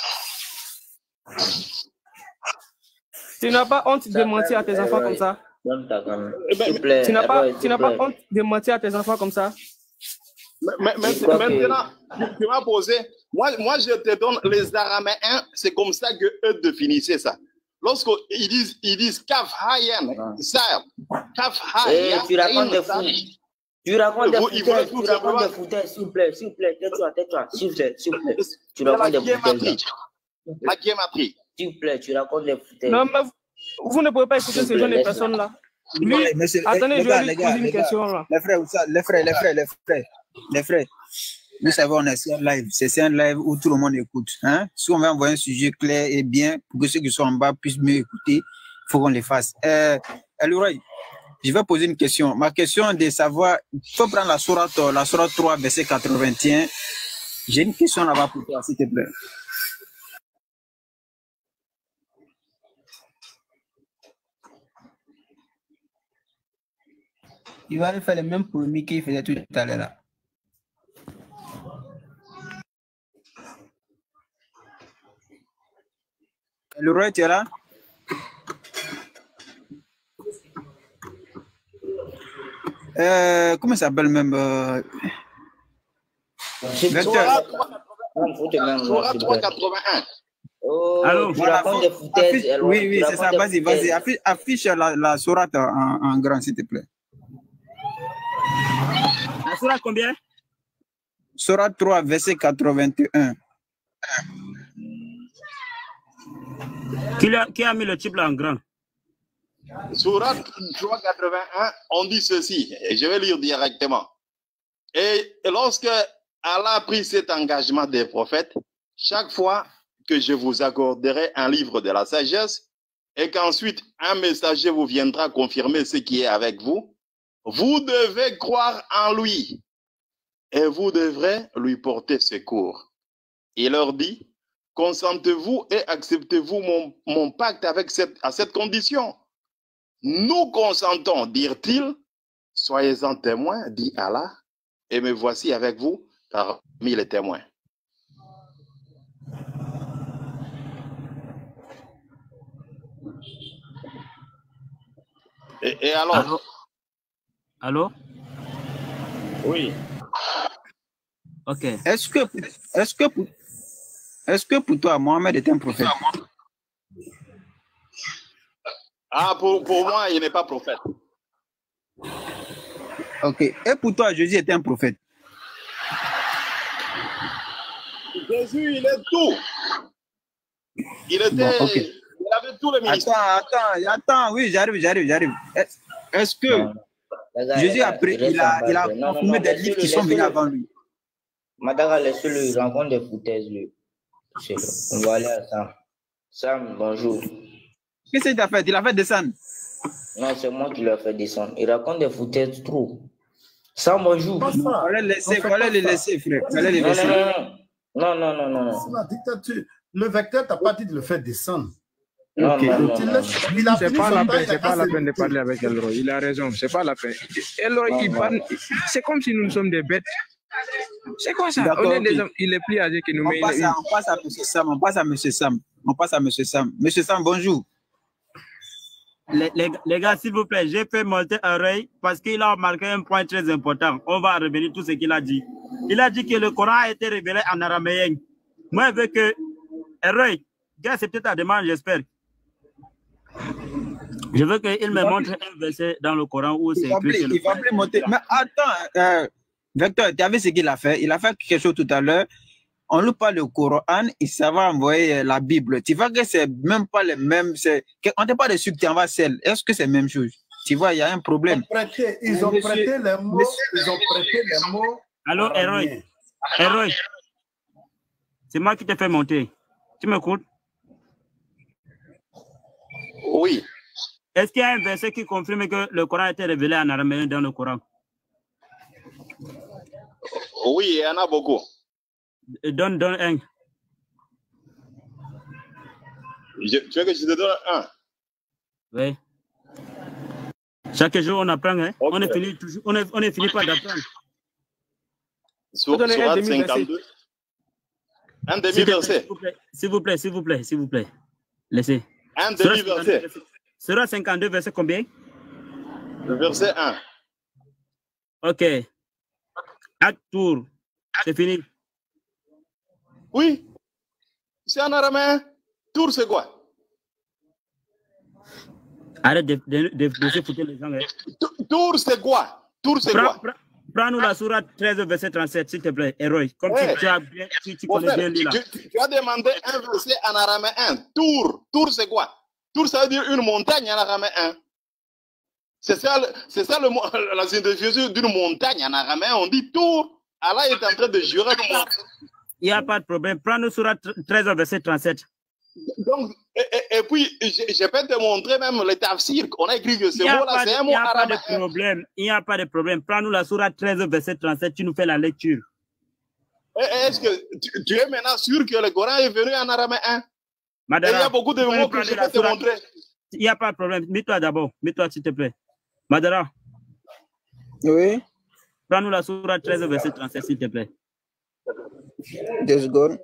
Tu n'as pas honte de mentir à tes enfants comme ça? Tu n'as pas, tu n'as pas honte de mentir à tes enfants comme ça? Mais, mais, maintenant, tu m'as posé. Moi, moi, je te donne les Araméens, c'est comme ça qu'eux définissaient ça. Lorsqu'ils disent, ils disent Kaf Hayan, ça, Kaf Hayan. Tu racontes des fous. Tu racontes des foutaises, tu racontes des foutaises, s'il vous plaît, s'il vous plaît, tais-toi, tais-toi, s'il vous plaît, s'il vous plaît. Tu racontes des foutaises. La guématrie. S'il vous plaît, tu racontes des foutaises. Non, mais vous, vous ne pouvez pas écouter ce genre de personnes-là. Lui, attendez, je vais lui poser une question là. Les frères, les frères, les frères, les frères, les frères. Vous savez, on est sur un live. C'est un live où tout le monde écoute. Hein? Si on veut envoyer un sujet clair et bien pour que ceux qui sont en bas puissent mieux écouter, il faut qu'on les fasse. Euh, Elroy, je vais poser une question. Ma question est de savoir, il faut prendre la sourate, la sourate trois, verset quatre-vingt et un. J'ai une question là-bas pour toi, s'il te plaît. Il va faire les mêmes polémiques qu'il faisait tout à l'heure là. Le roi, tu es là? Euh, comment ça s'appelle même euh... Sourate trois quatre-vingt-un. Oh, allô, tu voilà. racontes des foutaises. Affiche, oui, oui, c'est ça. Vas-y, vas-y. Affiche, affiche la, la sourate en, en grand, s'il te plaît. La sourate combien? Sourate trois, verset quatre-vingt-un. Qui a, qui a mis le type là en grand? Sourate trois quatre-vingt-un, on dit ceci, et je vais lire directement. Et lorsque Allah a pris cet engagement des prophètes, chaque fois que je vous accorderai un livre de la sagesse, et qu'ensuite un messager vous viendra confirmer ce qui est avec vous, vous devez croire en lui, et vous devrez lui porter secours. Il leur dit, consentez-vous et acceptez-vous mon, mon pacte avec cette, à cette condition. Nous consentons, dirent-ils, soyez-en témoins, dit Allah, et me voici avec vous parmi les témoins. Et, et alors? Allô? Allô? Oui. Ok. Est-ce que, est-ce que, est-ce que pour toi, Mohamed est un prophète? Ah, pour, pour moi, il n'est pas prophète. Ok. Et pour toi, Jésus est un prophète? Jésus, il est tout. Il était... Bon, okay. Il avait tous les ministères. Attends, attends, attends. Oui, j'arrive, j'arrive, j'arrive. Est-ce, est-ce que non, non. Jésus a pris, il a, il a confirmé des livres qui sont venus avant lui? Madara, laisse-le, il rencontre des foutaises, lui. On va aller à Sam. Sam, bonjour. Qu'est-ce qu'il a fait? Il a fait descendre? Non, c'est moi qui l'ai fait descendre. Il raconte des foutaises trop. Sam, bonjour. Il fallait laisser, fallait les laisser, frère. Fallait les non, laisser. Non, non, non, non, non. C'est la dictature. Le vecteur t'a pas dit de le faire descendre. Non, okay. non, non, non, non. C'est pas la peine, c'est pas la peine de parler avec Elroy. Il a raison, c'est pas la peine. Elroy, il parle, c'est comme si nous sommes des bêtes. C'est quoi ça? On est des hommes, il est plus âgé que nous. On, mais passe il... à, on passe à M. Sam, on passe à M. Sam. On passe à M. Sam. M. Sam, bonjour. Les, les, les gars, s'il vous plaît, j'ai fait monter un oreille parce qu'il a marqué un point très important. On va revenir tout ce qu'il a dit. Il a dit que le Coran a été révélé en araméen. Moi, je veux que... Roy, gars, c'est peut-être ta demande, j'espère. Je veux qu'il me montre un verset dans le Coran où c'est écrit... Il va plus monter. Mais attends, euh, Vecteur, tu as vu ce qu'il a fait? Il a fait quelque chose tout à l'heure. On lui parle le Coran et ça va envoyer la Bible. Tu vois que c'est même pas les mêmes. On ne parle pas de sucre, tu envoies sel. Est-ce que c'est la même chose? Tu vois, il y a un problème. Ils ont prêté, ils ont Monsieur, prêté les mots. Monsieur, ils ont prêté les mots. Allô, Héroï. Héroï. C'est moi qui t'ai fait monter. Tu m'écoutes? Oui. Est-ce qu'il y a un verset qui confirme que le Coran a été révélé en araméen dans le Coran? Oui, il y en a beaucoup. Donne, donne un. Je, tu veux que je te donne un? Oui. Chaque jour, on apprend. Hein? Okay. On est fini, toujours, on est, on est fini pas d'apprendre. Sur, sur cinquante-deux. Un demi-verset. S'il vous plaît, s'il vous plaît, s'il vous plaît. Laissez. Un demi-verset. Sera cinquante-deux, verset combien? Le verset un. Ok. Acte tour. C'est fini. Oui. C'est en araméen. Tour, c'est quoi? Arrête de, de, de, de se foutre les gens. Hein. Tour, c'est quoi? Tour, c'est quoi? Prends-nous la sourate treize, verset trente-sept, s'il te plaît, Héroï. Comme hey. tu, tu, as bien, tu, tu connais bien lui là. Tu, tu as demandé un verset en araméen. Tour. Tour, c'est quoi? Tour, ça veut dire une montagne en araméen. C'est ça, c'est ça le, la signification d'une montagne en araméen. On dit tour. Allah est en train de jurer. Il n'y a pas de problème. Prends-nous sourate treize, verset trente-sept. Donc, et, et, et puis, je, je peux te montrer même le tafsir. On a écrit que ce mot-là, c'est un mot arabe. Il n'y a pas de problème. Il n'y a pas de problème. Prends-nous la sourate treize, verset trente-sept, tu nous fais la lecture. Est-ce que tu, tu es maintenant sûr que le Coran est venu en araméen? Madara, il y a beaucoup de mots que je peux te montrer. Il n'y a pas de problème. Mets-toi d'abord. Mets-toi, s'il te plaît. Madara. Oui. Prends-nous la sourate treize, verset trente-sept, s'il te plaît. Deux secondes.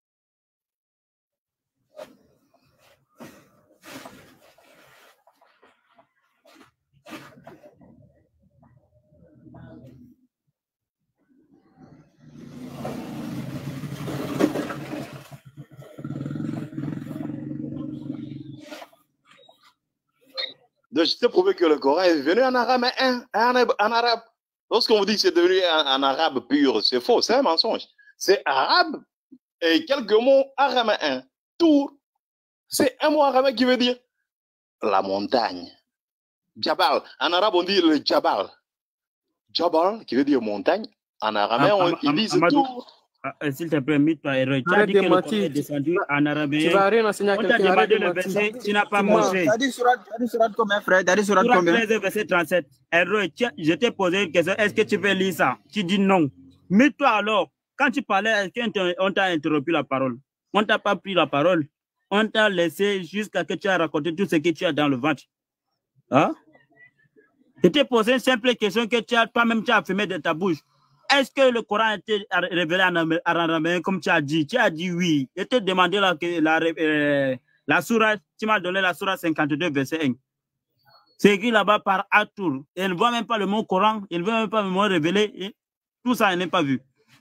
Donc, je t'ai prouvé que le Coran est venu en araméen, en, en arabe. Lorsqu'on vous dit que c'est devenu en, en arabe pur, c'est faux, c'est un mensonge. C'est arabe et quelques mots araméens. Tout, c'est un mot araméen qui veut dire la montagne. Jabal. En arabe, on dit le Jabal. Jabal, qui veut dire montagne. En araméen, on am, am, ils disent tout. Uh, S'il te plaît, mets-toi héros. Tu as dit que le Coran est descendu en arabe. Tu vas rien enseigner à quelqu'un. On t'a demandé le verset, tu n'as pas montré. Tu as dit surat combien, frère? Tu as dit surat combien? treize, verset trente-sept. Héros, je t'ai posé une question. Est-ce que tu veux lire ça? Tu dis non. Mets-toi alors. Quand tu parlais, on t'a interrompu la parole. On t'a pas pris la parole. On t'a laissé jusqu'à ce que tu aies raconté tout ce que tu as dans le ventre. Hein? Je t'ai posé une simple question que tu as toi-même tu as affirmé de ta bouche. Est-ce que le Coran a été révélé en araméen comme tu as dit? Tu as dit oui. Je t'ai demandé la, la, euh, la sourate, tu m'as donné la sourate cinquante-deux, verset un. C'est écrit là-bas par Atour. Il ne voit même pas le mot Coran, il ne veut même pas le mot révélé. Et tout ça, il n'est pas vu.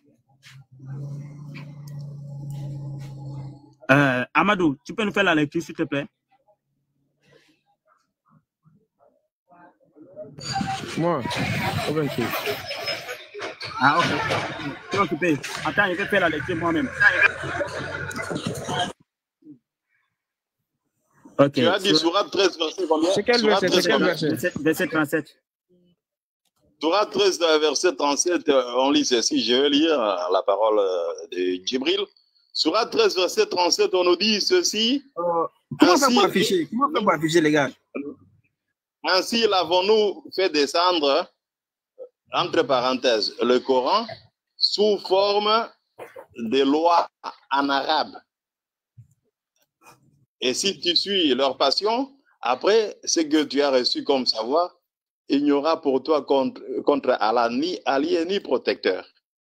Euh, Amadou, tu peux nous faire la lecture, s'il te plaît? Moi, ok. Ah, ok. Tu es occupé. Attends, je vais faire la lecture moi-même. Ok. Tu as dit Sourate treize, verset combien? C'est quel verset? C'est quel verset? Verset trente-sept. Sourate treize, verset trente-sept, on lit ceci. Je vais lire la parole de Djibril. Sourate treize, verset trente-sept, on nous dit ceci. Euh, comment ça peut afficher? Comment ça peut afficher, les gars? Ainsi l'avons-nous fait descendre, entre parenthèses, le Coran sous forme de lois en arabe. Et si tu suis leur passion, après ce que tu as reçu comme savoir, il n'y aura pour toi contre, contre Allah ni allié ni protecteur.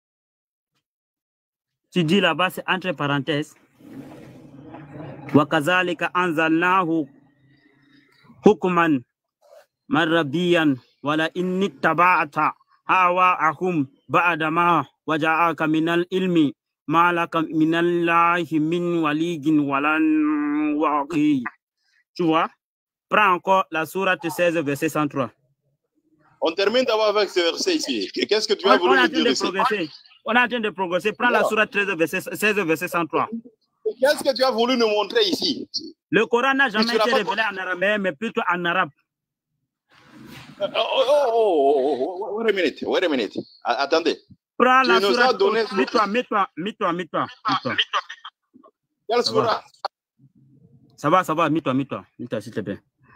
Tu dis là-bas, c'est entre parenthèses. وَكَذَلِكَ أَنزَلْنَاهُ حُكْمًا مَرَّبِيًّا وَلَئِنِ اتَّبَعْتَ أَهْوَاءَهُمْ بَعْدَ مَا وَجَاءَكَ مِنَ الْعِلْمِ مَا لَكَ مِنَ اللَّهِ مِنْ وَلِيٍّ وَلَا وَقِيٍّ. Tu vois? Prends encore la sourate seize, verset cent trois. On termine d'abord avec ce verset ici. Qu'est-ce que tu as voulu dire ici? On est en train de progresser. Prends la sourate treize, verset, seize, verset cent trois. Qu'est-ce que tu as voulu nous montrer ici? Le Coran n'a jamais été révélé en arabe, mais plutôt en arabe. Oh, oh, oh, oh, wait a minute, wait a minute. Attendez. Prends la sourate. Donné... Mets-toi, mets-toi, mets-toi, mets-toi. Quelle sourate? Ça va, ça va, mets-toi, mets-toi. Mets-toi, s'il te plaît.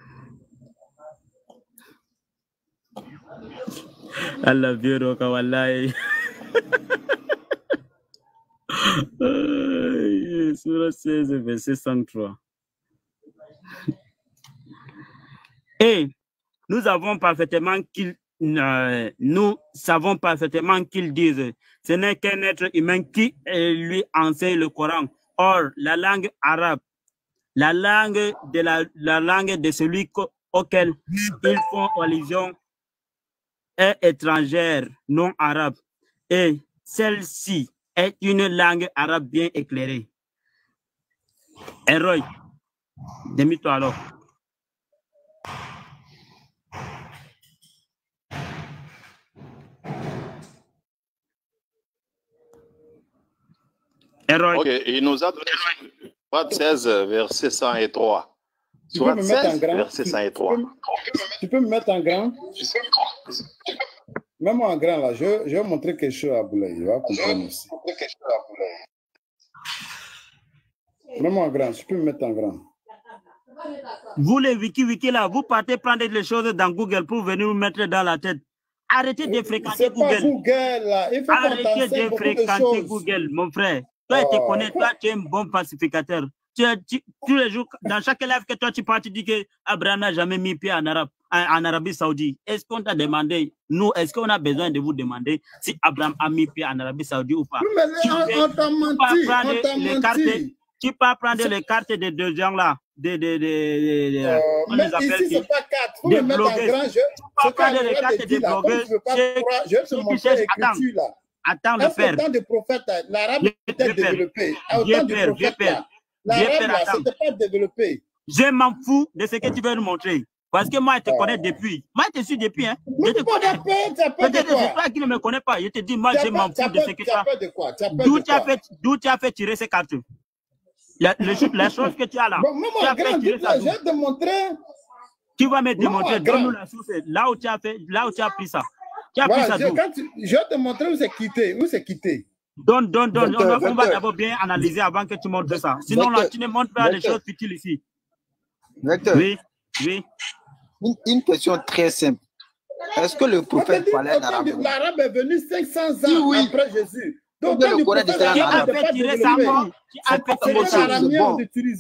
Allah biroka wallahi. Surah seize, verset cent trois. Et nous avons parfaitement qu'ils euh, nous savons parfaitement qu'ils disent ce n'est qu'un être humain qui lui enseigne le Coran. Or, la langue arabe, la langue de la, la langue de celui auquel ils font allusion est étrangère, non arabe, et celle-ci est une langue arabe bien éclairée. Héroï, demi-toi alors. Héroï. Ok, il nous a donné Sourate seize, verset cent trois. Tu peux me mettre en grand? Verset cent trois. Tu peux, tu peux me mettre en grand? Même en grand là, je, je vais montrer quelque chose à Boulaye. Il va comprendre aussi. Vraiment en grand, je peux me mettre en grand. Vous les wiki wiki là, vous partez prendre les choses dans Google pour venir vous mettre dans la tête. Arrêtez de fréquenter Google. C'est pas Google là. Il faut Arrêtez de fréquenter Google, mon frère. Toi, oh. tu connais, toi, tu es un bon pacificateur. Tu, tu, tous les jours, dans chaque élève que toi tu parles, tu dis que Abraham n'a jamais mis pied en, Arabe, en, en Arabie Saoudite. Est-ce qu'on t'a demandé, nous, est-ce qu'on a besoin de vous demander si Abraham a mis pied en Arabie Saoudite ou pas? Oui, mais tu on, on t'a menti, on t'a les cartes, tu peux prendre les cartes des deux gens-là. De, de, de, de, de, euh, on mais les ici, c'est pas quatre. Faut me mettre en grand jeu. Tu peux prendre les cartes des blogueurs. Je vais te montrer l'écriture là. Attends, le père. Au temps du prophète, l'arabe était développé. Au temps du prophète, l'arabe, là, c'était pas développé. Je m'en fous de ce que tu veux nous montrer. Parce que moi, je te oh. connais depuis. Moi, je te suis depuis. Hein. Mais je te connais. Peut-être que c'est toi qui ne me connais pas. Je te dis, moi, je m'en fous de ce que tu as fait. D'où tu as fait tirer ces cartes? La, le, la chose que tu as là. Bon, moi, tu as grand, fait tirer ça. Je vais te montrer. Tu vas me démontrer. Donne-nous la source. Là où tu as fait, là où tu as pris ça. Tu as voilà, pris ça. Je, quand tu, je vais te montrer où c'est quitté. Où c'est quitté. Donne, donne, donne. On va, on va d'abord bien analyser avant que tu montres ça. Sinon, là, tu ne montres pas les choses futiles ici. Vecteur. Oui, oui. Une, une question très simple. Est-ce que le prophète parlait l'arabe? L'arabe est venu cinq cents ans oui, oui. après Jésus. Donc, le Coran était qui a fait tirer sa mort, qui a fait tirer sa mort.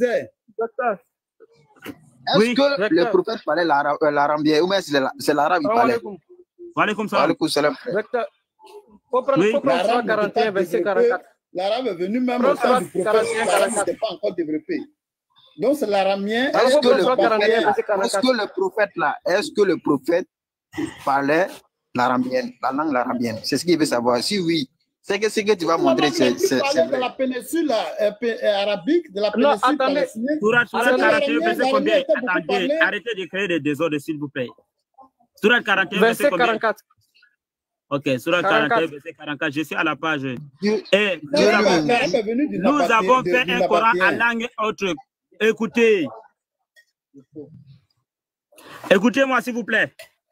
Est-ce oui, que le prophète parlait l'arabien ou bien c'est l'arabe qui parlait? Voilà comme ça. Vecteur. Faut prendre oui. quarante et un, verset quarante-quatre. L'arabe est venu même au temps du prophète, l'arabe n'était pas encore développé. Donc c'est l'arabien. Est-ce que, est que le prophète là, est-ce que le prophète parlait l'arabienne, la langue arabienne? C'est ce qu'il veut savoir. Si oui, c'est que ce que tu vas montrer, c'est de la péninsule arabique, de la péninsule palestinienne. Attendez, arrêtez de créer des désordres, s'il vous plaît. Surat quarante et un, verset quarante-quatre. Ok, Surat quarante et un, verset quarante-quatre, je suis à la page. Et nous avons fait, nous avons fait un Coran en langue autre. Écoutez. Écoutez-moi, s'il vous plaît.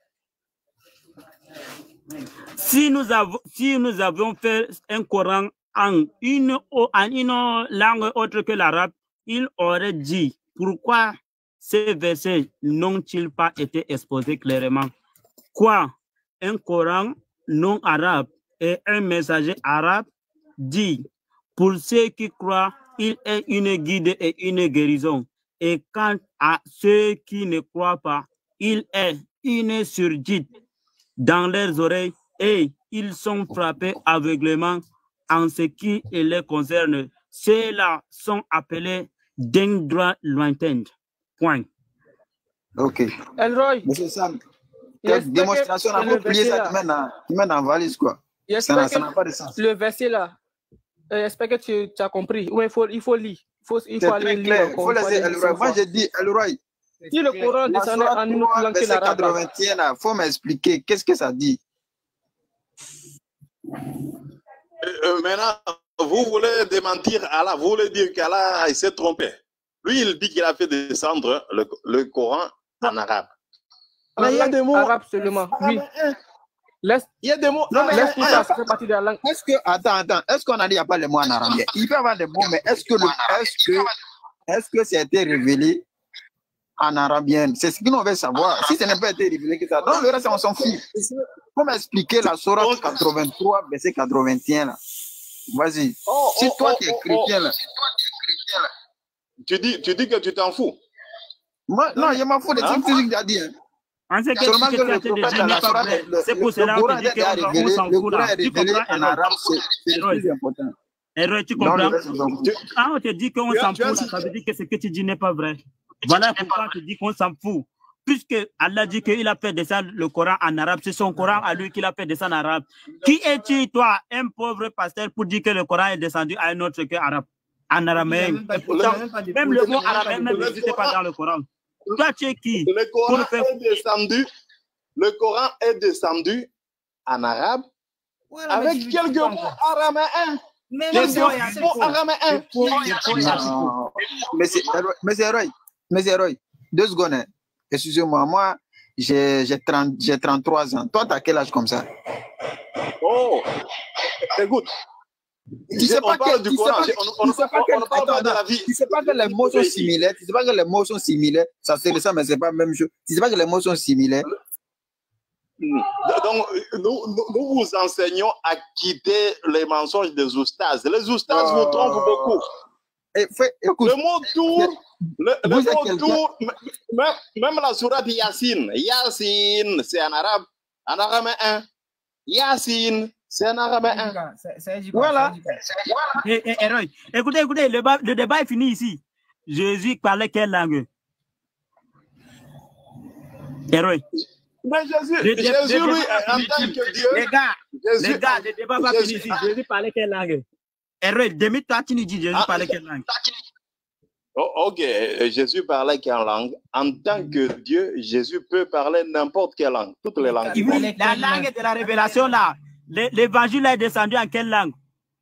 Si nous avons, si nous avions fait un Coran en une, en une langue autre que l'arabe, il aurait dit pourquoi ces versets n'ont-ils pas été exposés clairement? Quoi? Un Coran non arabe et un messager arabe dit pour ceux qui croient, il est une guide et une guérison. Et quant à ceux qui ne croient pas, il est une surdite dans leurs oreilles et ils sont frappés aveuglément en ce qui les concerne. Ceux-là sont appelés d'un droit lointain. Point. Ok. Elroy. Monsieur Sam, cette démonstration n'a pas plié ça qui mène en valise, quoi. Ça n'a pas de sens. Le verset là, j'espère que tu, tu as compris. Ouais, il, faut, il faut lire. Il faut, il faut aller lire. Il faut laisser Elroy. Moi, j'ai dit, Elroy. Si le Coran descendait en une langue que l'arabe. Il faut m'expliquer. Qu'est-ce que ça dit? Euh, maintenant, vous voulez démentir Allah, vous voulez dire qu'Allah s'est trompé. Lui, il dit qu'il a fait descendre le, le Coran en arabe. Mais il y a des mots arabes seulement. Oui. Laisse, il y a des mots. Non, mais laisse tout ça, ça fait partie de la langue. Est-ce que, attends, attends, est-ce qu'on a dit qu'il n'y a pas les mots en arabe? Il peut y avoir des mots, mais est-ce que, est-ce que, est-ce que ça a été révélé en arabien? C'est ce que nous veut savoir. Si ça n'a pas été révélé que ça, donc le reste, on s'en fout. Faut m'expliquer la sourate quatre-vingt-trois, verset quatre-vingt-un, là. Vas-y. Oh, si oh, toi, oh, tu es oh, chrétien, là. Tu dis, tu dis que tu t'en fous. Moi, non, je m'en fous de ce que tu as dit. Hein. Seulement que le prophète, c'est pour cela que tu dis qu'on s'en fout là. Tu comprends en arabe, c'est plus important. Héros, tu comprends? Quand on te dit qu'on s'en fout, ça veut dire que ce que tu dis n'est pas vrai. Voilà pourquoi tu dis qu'on s'en fout. Puisque Allah dit qu'il a fait descendre le Coran en arabe, c'est son Coran à lui qu'il a fait descendre en arabe. Qui es-tu, toi, un pauvre pasteur, pour dire que le Coran est descendu à un autre que arabe, en araméen? Même le mot araméen n'existe pas dans le Coran. Toi, tu es qui? Le Coran, faire... est descendu, le Coran est descendu en arabe voilà, avec quelques mots araméens. Mais quelques mots araméens. Mais c'est Roy, mais c'est Roy, deux secondes. Hein. Excusez-moi, moi, j'ai trente-trois ans. Toi, tu as quel âge comme ça? Oh, écoute, Tu sais pas parle que, du tu sais Coran, pas, on ne tu sais pas que, parle pas attends, de la vie. tu sais pas que les mots sont similaires, tu sais pas que les mots sont similaires, ça c'est ça, mais c'est pas la même chose. Tu sais pas que les mots sont similaires. Donc, nous, nous, nous vous enseignons à quitter les mensonges des oustas. Les oustas oh. vous trompent beaucoup. Et fait, écoute, le mot tour, le, le mot tour, même, même la sourate Yassine, Yassine, c'est en arabe, en araméen. Yassine, c'est en araméen. Voilà. Et, et, et, écoutez, écoutez, le, le débat est fini ici. Jésus parlait quelle langue? Héroï. Mais Jésus, le, Jésus le, lui, le, en tant que Dieu. Les gars, Jésus, les gars, le débat va finir ici. Jésus parlait quelle langue? Héroï, demi-toi, tu nous dis Jésus ah, parlait quelle langue? Oh, ok, Jésus parlait quelle langue? En tant que Dieu, Jésus peut parler n'importe quelle langue, toutes les langues. La langue de la révélation là, l'évangile est descendu en quelle langue?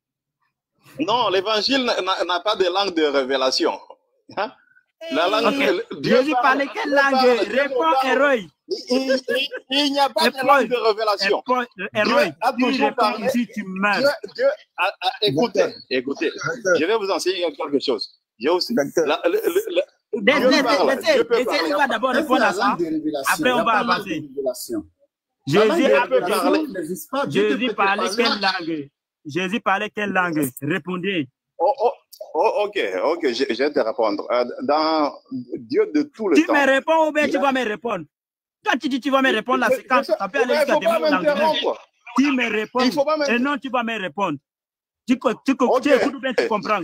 Non, l'évangile n'a pas de langue de révélation. Hein? La langue, okay. Dieu Jésus parle, parlait quelle langue? Réponds, héroï. Il n'y a pas de langue de révélation. Héroï, a toujours parlé. Ici, tu meurs. Dieu, Dieu a, a, écoutez, écoutez, je vais vous enseigner quelque chose. Je aussi, la, le, le, le, Dieu parle. Laissez-nous va d'abord répondre à ça. Après, on va avancer. Jésus a parlé. Jésus parlait quelle langue? Jésus parlait quelle langue? Répondez. Oh, oh, oh, ok, ok, je, je vais te répondre. Euh, dans Dieu de tout le tu temps. Tu me réponds ou bien tu vas me répondre? Quand tu dis tu vas me répondre, la séquence, ça peut aller jusqu'à demain l'anglais. Tu me réponds et non, tu vas me répondre. Tu, tu, tu, okay. tu écoutes ou bien tu comprends?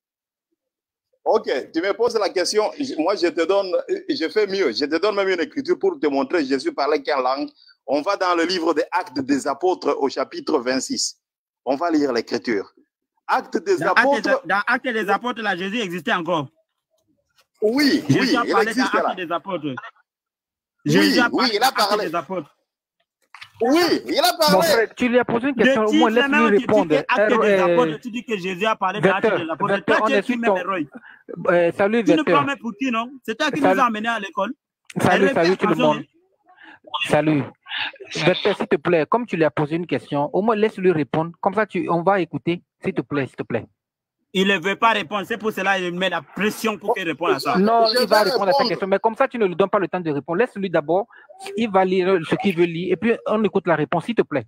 Ok, tu me poses la question, moi je te donne, je fais mieux, je te donne même une écriture pour te montrer Jésus parlait quelle langue. On va dans le livre des Actes des Apôtres au chapitre vingt-six. On va lire l'écriture. Actes des dans Apôtres. Actes, dans Actes des Apôtres, là, Jésus existait encore. Oui, Jésus oui, a parlé il existe dans là. Actes des Apôtres. Oui, Jésus a oui, il a parlé. Des apôtres. Oui, il a parlé. Mon frère, tu lui as posé une question, au moins laisse-lui répondre. Actes des Apôtres, tu dis que Jésus a parlé dans Actes des Apôtres. Toi, tu es qui même héros? Euh, salut, tu Vecteur. nous prends même pour qui, non? C'est toi qui salut. nous as emmenés à l'école. Salut, salut tout le monde. Salut. Vecteur, s'il te plaît, comme tu lui as posé une question, au moins laisse-lui répondre. Comme ça, tu, on va écouter. S'il te plaît, s'il te plaît. Il ne veut pas répondre. C'est pour cela qu'il met la pression pour qu'il réponde à ça. Non, il va répondre à sa question. Mais comme ça, tu ne lui donnes pas le temps de répondre. Laisse-lui d'abord. Il va lire ce qu'il veut lire. Et puis, on écoute la réponse, s'il te plaît.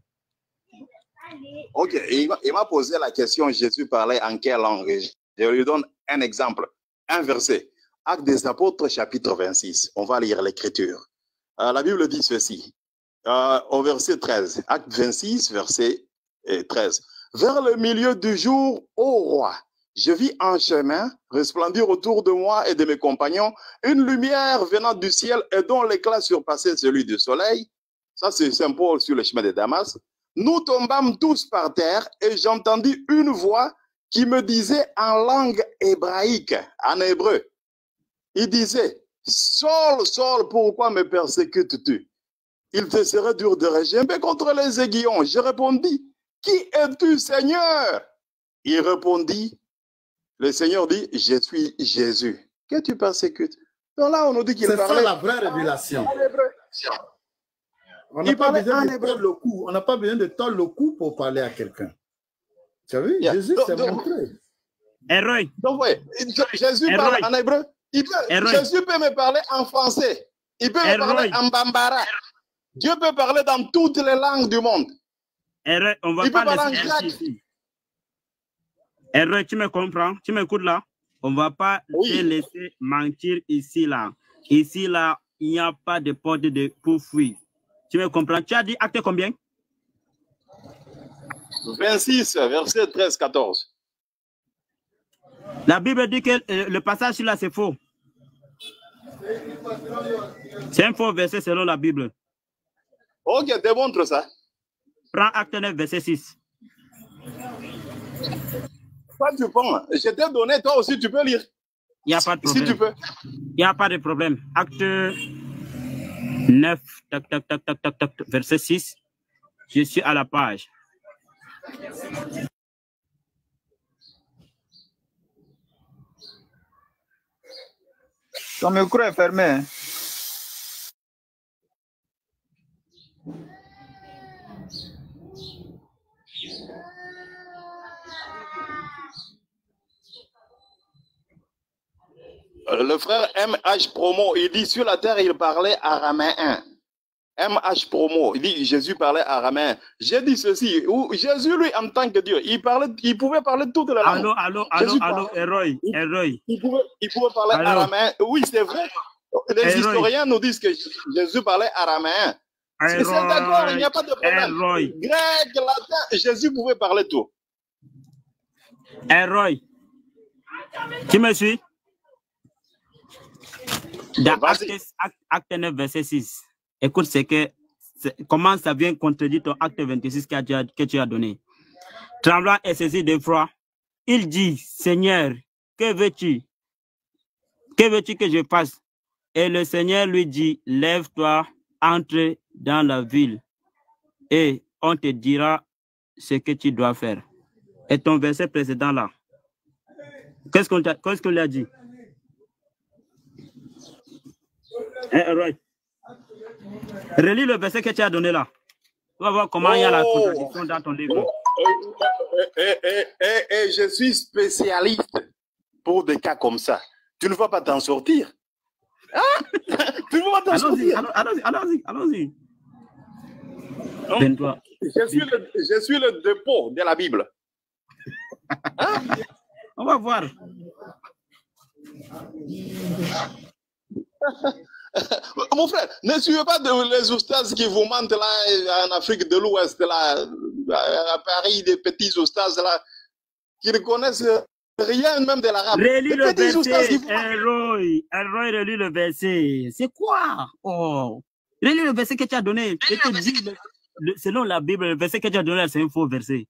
Ok. Il m'a posé la question, Jésus parlait en quelle langue? Je lui donne un exemple. Un verset. Actes des Apôtres, chapitre vingt-six. On va lire l'écriture. Euh, la Bible dit ceci. Euh, au verset treize. Acte vingt-six, verset treize. Vers le milieu du jour, ô roi, je vis en chemin resplendir autour de moi et de mes compagnons une lumière venant du ciel et dont l'éclat surpassait celui du soleil. Ça, c'est Saint Paul sur le chemin de Damas. Nous tombâmes tous par terre et j'entendis une voix qui me disait en langue hébraïque, en hébreu. Il disait, Saul, Saul, pourquoi me persécutes-tu? Il te serait dur de régimber contre les aiguillons. Je répondis, qui es-tu, Seigneur? Il répondit, le Seigneur dit, je suis Jésus, que tu persécutes. Donc là, on nous dit qu'il parlait. C'est ça la vraie révélation. On n'a pas besoin de tordre le cou. On n'a pas besoin de tordre le cou pour parler à quelqu'un. Tu as vu? Yeah. Jésus s'est montré. Héroï. Donc, oui, Jésus Héroï. parle en hébreu. Il peut, Jésus peut me parler en français. Il peut Héroï. me parler en bambara. Dieu peut parler dans toutes les langues du monde. Héroï, on va il pas peut parler en grec. Ici. Héroï, tu me comprends? Tu m'écoutes là? On ne va pas oui. te laisser mentir ici, là. Ici, là, il n'y a pas de porte de pour fuir. Tu me comprends? Tu as dit acte combien? vingt-six, verset treize, quatorze. La Bible dit que euh, le passage là, c'est faux. C'est un faux verset selon la Bible. Ok, démontre ça. Prends acte neuf, verset six. Toi, tu penses? Je t'ai donné, toi aussi, tu peux lire. Il n'y a pas de problème. Si tu peux. Il n'y a pas de problème. Acte neuf, tac, tac, tac, tac, tac, tac, verset six. Je suis à la page. Ton micro est fermé. Le frère M H Promo, il dit sur la terre, il parlait araméen. M H Promo, il dit Jésus parlait araméen. J'ai dit ceci, où Jésus, lui, en tant que Dieu, il, parlait, il pouvait parler toutes les langues. Allô, allô, allô, allô, Héroï, Héroï. Il pouvait, il pouvait parler allô. araméen. Oui, c'est vrai. Les Héroï. historiens nous disent que Jésus parlait araméen. C'est d'accord, il n'y a pas de problème. Héroï. Grec, latin, Jésus pouvait parler tout. Héroï. Qui me suit? Dans acte, acte, acte neuf, verset six. Écoute, c'est que comment ça vient contredire ton acte vingt-six que tu as, que tu as donné. Tremblant et saisi d'effroi, il dit, Seigneur, que veux-tu? Que veux-tu que je fasse? Et le Seigneur lui dit, lève-toi, entre dans la ville et on te dira ce que tu dois faire. Et ton verset précédent là, qu'est-ce qu'on qu'est-ce qu'on lui a dit? Hein, right. Relis le verset que tu as donné là. Tu vas voir comment oh. il y a la contradiction dans ton livre. Et, et, et, et je suis spécialiste pour des cas comme ça. Tu ne vas pas t'en sortir. Ah, tu ne vas pas t'en sortir. Allons-y, allons-y, allons-y. Je suis, le, je suis le dépôt de la Bible. Hein? On va voir. Mon frère, ne suivez pas de, les oustas qui vous mentent là en Afrique de l'Ouest, là, à Paris, des petits oustas là, qui ne connaissent rien même de l'arabe. Relis le verset, Elroy, Elroy, relis le verset. C'est quoi? Oh, relis le verset que tu as donné. Je te dis, le, le, selon la Bible, le verset que tu as donné, c'est un faux verset.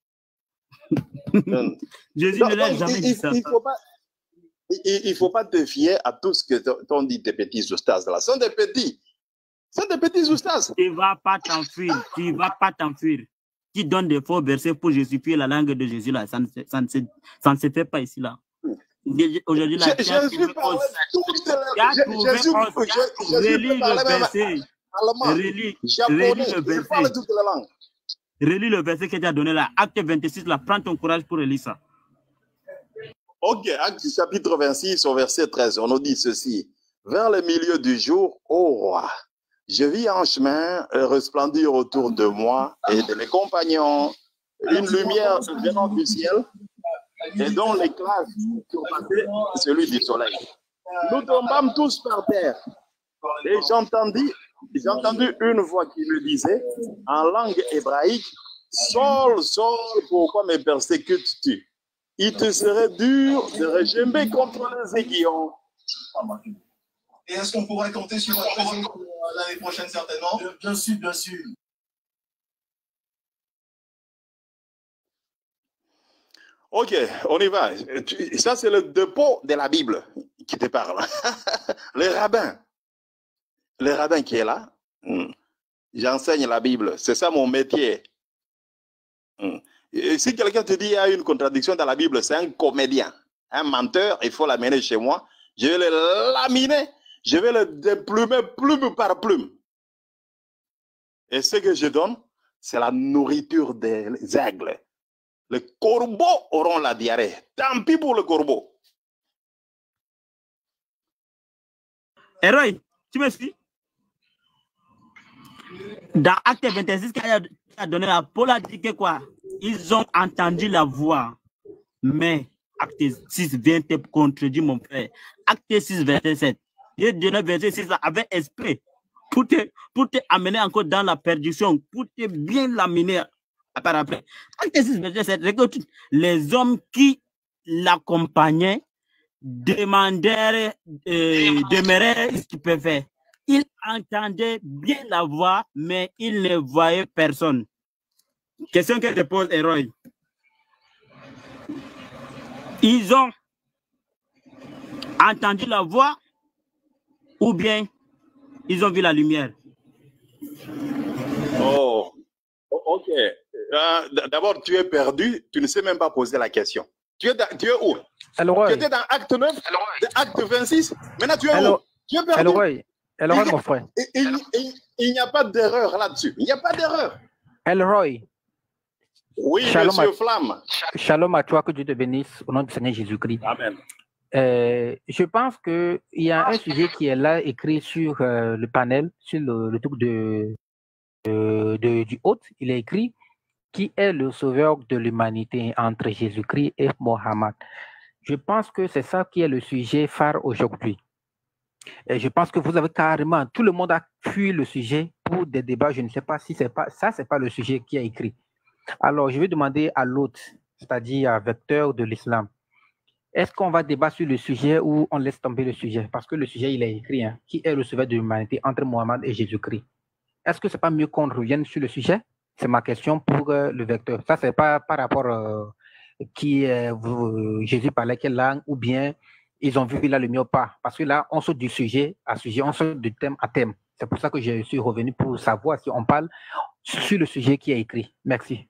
Jésus non, ne l'a jamais il, dit ça. Il ne faut pas... Il ne faut pas te fier à tout ce que t'ont dit tes petits oustas là. Ce sont des petits. Ce sont des petits oustas. Tu ne vas pas t'enfuir. Tu ne vas pas t'enfuir. Qui donne des faux versets pour justifier la langue de Jésus là. Ça ne, ça ne, se, ça ne se fait pas ici là. Aujourd'hui là. Jésus parlait toutes les Jésus relis le verset. Relis le verset. toutes les langues. Relis le verset que tu as donné là. Acte vingt-six là. Prends ton courage pour relire ça. Ok, Acte chapitre vingt-six au verset treize, on nous dit ceci. Vers le milieu du jour, ô roi, je vis en chemin resplendir autour de moi et de mes compagnons une lumière venant du ciel et dont l'éclat surpassait celui du soleil. Nous tombâmes tous par terre et j'entendis, j'ai entendu une voix qui me disait en langue hébraïque, Saul, Saul, pourquoi me persécutes-tu? Il te serait dur de regimber contre les aiguillons. Et est-ce qu'on pourrait compter sur votre présence l'année prochaine, certainement? Bien, bien sûr, bien sûr. Ok, on y va. Ça, c'est le dépôt de la Bible qui te parle. Les rabbins. Les rabbins qui est là. J'enseigne la Bible. C'est ça mon métier. Et si quelqu'un te dit qu'il y a une contradiction dans la Bible, c'est un comédien, un menteur, il faut l'amener chez moi. Je vais le laminer, je vais le déplumer plume par plume. Et ce que je donne, c'est la nourriture des aigles. Les corbeaux auront la diarrhée. Tant pis pour le corbeau. Héroï, tu me suis? Dans Acte vingt-six, quand il a donné la Paul a dit que quoi? Ils ont entendu la voix, mais Acte six vient te contredire, mon frère. Acte six, verset sept. Dieu donné verset six avec esprit pour te, pour te amener encore dans la perdition, pour te bien l'amener par après. Acte six, verset sept. Regarde, les hommes qui l'accompagnaient demandèrent, euh, demeuraient stupéfaits. Ils entendaient bien la voix, mais ils ne voyaient personne. Question que je pose, Héroï. Ils ont entendu la voix ou bien ils ont vu la lumière? Oh, ok. Euh, D'abord, tu es perdu, tu ne sais même pas poser la question. Tu es, dans, tu es où? Elroy. Tu étais dans Acte neuf, Acte vingt-six, maintenant tu es Elroy. Où? Tu es perdu. Elroy, Elroy mon frère. Il, il, il, il n'y a pas d'erreur là-dessus. Il n'y a pas d'erreur. Elroy. Oui, Shalom monsieur à, Flamme. Shalom à toi, que Dieu te bénisse au nom du Seigneur Jésus-Christ. Amen. Euh, je pense qu'il y a un sujet qui est là écrit sur euh, le panel, sur le, le truc de, de, de, du hôte. Il est écrit qui est le sauveur de l'humanité entre Jésus-Christ et Mohammed. Je pense que c'est ça qui est le sujet phare aujourd'hui. Et je pense que vous avez carrément, tout le monde a fui le sujet pour des débats. Je ne sais pas si c'est pas ça, c'est pas le sujet qui est écrit. Alors, je vais demander à l'autre, c'est-à-dire à Vecteur de l'islam, est-ce qu'on va débattre sur le sujet ou on laisse tomber le sujet? Parce que le sujet, il est écrit, hein, qui est le sauveur de l'humanité entre Mohammed et Jésus-Christ. Est-ce que c'est pas mieux qu'on revienne sur le sujet? C'est ma question pour euh, le Vecteur. Ça, c'est pas par rapport euh, qui euh, vous, Jésus parlait quelle langue ou bien ils ont vu la lumière ou pas. Parce que là, on saute du sujet à sujet, on saute de thème à thème. C'est pour ça que je suis revenu pour savoir si on parle sur le sujet qui est écrit. Merci.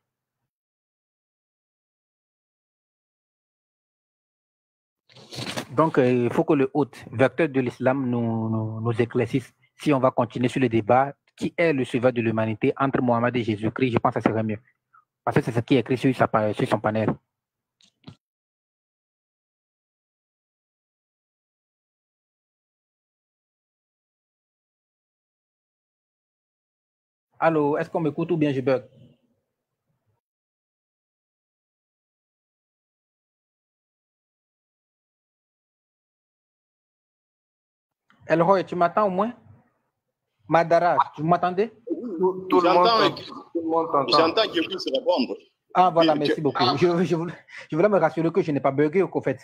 Donc, euh, il faut que le hôte, Vecteur de l'islam, nous, nous, nous éclaircisse si on va continuer sur le débat qui est le sauveur de l'humanité entre Mohammed et Jésus-Christ. Je pense que ça serait mieux. Parce que c'est ce qui est écrit sur, sa, sur son panel. Allô, est-ce qu'on m'écoute ou bien je bug? Elroy, tu m'attends au moins? Madara, tu m'attendais? Tout, tout le monde t'entend. J'entends qu'il puisse répondre. Ah voilà, merci que... beaucoup. Ah. Je, je, voulais, je voulais me rassurer que je n'ai pas bugué au fait.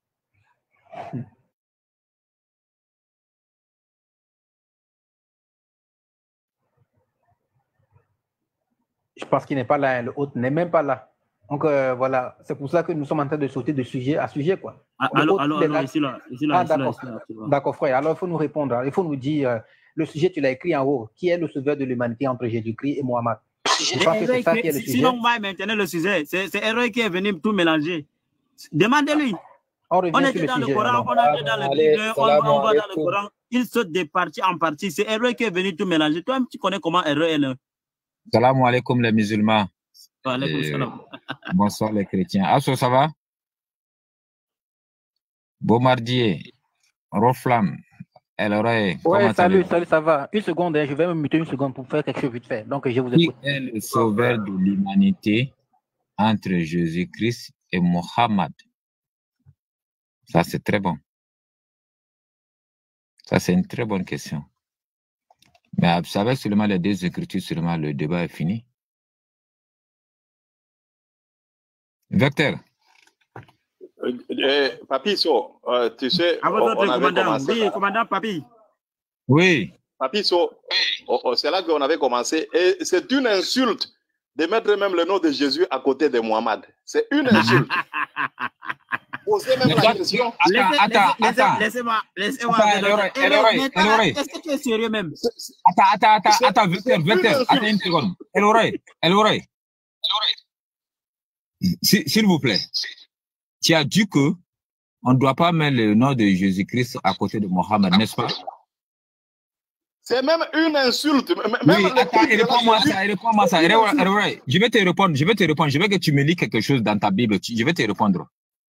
Je pense qu'il n'est pas là, le hôte n'est même pas là. Donc euh, voilà, c'est pour ça que nous sommes en train de sauter de sujet à sujet, quoi. Ah, alors, alors, alors ici là, ici là, ah, d'accord, d'accord, frère. Alors il faut nous répondre. Il faut nous dire euh, le sujet, tu l'as écrit en haut. Qui est le sauveur de l'humanité entre Jésus-Christ et Mohammed? Je pense que c'est ça qui est le sujet. Sinon, moi, maintenant le sujet, c'est Héroï qui est venu tout mélanger. Demandez-lui. On, on était dans le, le Coran, alors. on était dans le Bible, on, on va dans le Coran. Il saute de partie en partie. C'est Héroï qui est venu tout mélanger. Toi, tu connais comment Héroï est là. Salam alaikum les musulmans. Alaikum salam. Bonsoir les chrétiens. Asso, ça va? Bombardier, Roflam, Elroy. Ouais, salut, salut, ça va. Une seconde, je vais me muter une seconde pour faire quelque chose vite fait. Donc, je vous écoute. Qui est le sauveur de l'humanité entre Jésus-Christ et Mohammed? Ça, c'est très bon. Ça, c'est une très bonne question. Mais vous savez, seulement les deux écritures, seulement le débat est fini. Vecteur. Euh, euh, Papi, so, euh, tu sais, on, on avait commencé. Oui, commandant Papi. Oui. Papi, so, oh, oh, c'est là qu'on avait commencé. Et c'est une insulte de mettre même le nom de Jésus à côté de Mohammed. C'est une insulte. Posez même la question. Attends, attends, laissez-moi, laissez-moi. Est-ce que tu es sérieux même? Attends, attends, attends, attends, Vecteur, Vecteur, attends une seconde. Elroy, Elroy. S'il vous plaît, tu as dit que on ne doit pas mettre le nom de Jésus-Christ à côté de Mohammed, n'est-ce pas? C'est même une insulte. Même oui, attends, réponds-moi ça, réponds-moi ça. Je vais te répondre, je vais te répondre. Je veux que tu me lis quelque chose dans ta Bible. Je vais te répondre.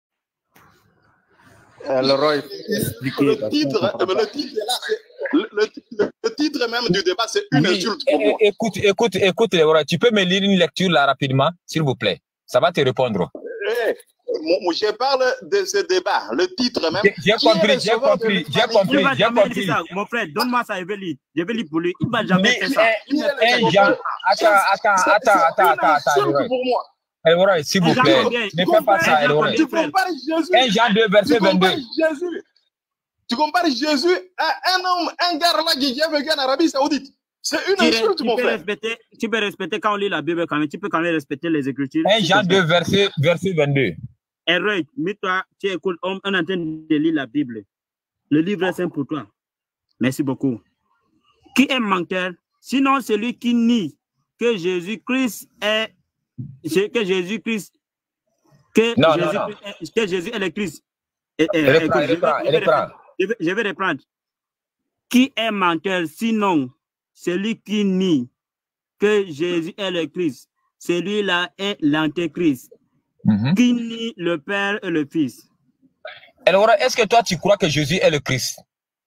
Alors, le titre, le titre, le, le, le titre même du débat, c'est une oui, insulte pour moi. Écoute, écoute, écoute, Léora, tu peux me lire une lecture là rapidement, s'il vous plaît. Ça va te répondre. Hey, je parle de ce débat. Le titre même. J'ai compris, j'ai compris, j'ai compris, j'ai compris. Mon frère, donne-moi ça, je vais lire. Je vais lire pour lui. Il va jamais faire ça. Attends, attends, attends, attends, attends, attends. pour moi. Elroy, s'il vous plaît, ne fais pas ça, Elroy. Tu compares Jésus. un Jean deux, verset vingt-deux. Jésus. Tu compares Jésus à un homme, un gars là qui est vécu en Arabie Saoudite. C'est une insulte, mon frère. Tu peux respecter quand on lit la Bible, quand même. Tu peux quand même respecter les Écritures. un Jean deux, verset vingt-deux. Elroy, mets-toi, tu écoutes, on est en train de lire la Bible. Le livre est simple pour toi. Merci beaucoup. Qui est menteur? Sinon, celui qui nie que Jésus-Christ est que Jésus-Christ, que, non, Jésus, non, non. que Jésus est le Christ. Et, et, elle écoute, elle écoute, elle écoute. Je, vais, je vais reprendre. Qui est menteur, sinon celui qui nie que Jésus est le Christ, celui-là est l'antéchrist, mm-hmm. qui nie le Père et le Fils. Alors, est-ce que toi, tu crois que Jésus est le Christ?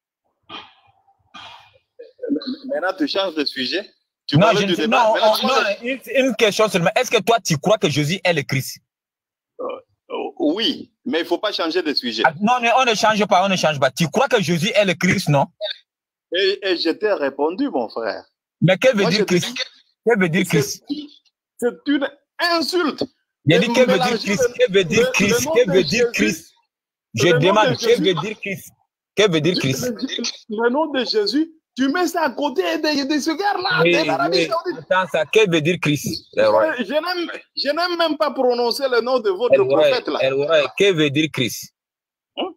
Maintenant, tu changes de sujet. Tu non, parles je du ne sais, débat. non, Maintenant, on, non une, une question seulement. Est-ce que toi, tu crois que Jésus est le Christ? euh, Oui, mais il ne faut pas changer de sujet. Ah, non, mais on ne change pas, on ne change pas. Tu crois que Jésus est le Christ, non? Et, et je t'ai répondu, mon frère. Mais que veut Moi, dire Christ? Que veut dire Christ? C'est une insulte. Il a dit que veut dire Christ? Que veut dire Christ? Que veut dire Christ? Je demande, que veut dire Christ? Que veut dire Christ? Le nom de Jésus, tu mets ça à côté de, de ce gars-là. Oui, oui. Attends, ça, que veut dire Christ? Je n'aime même pas prononcer le nom de votre El prophète là. El Oray, que veut dire Christ? Hein?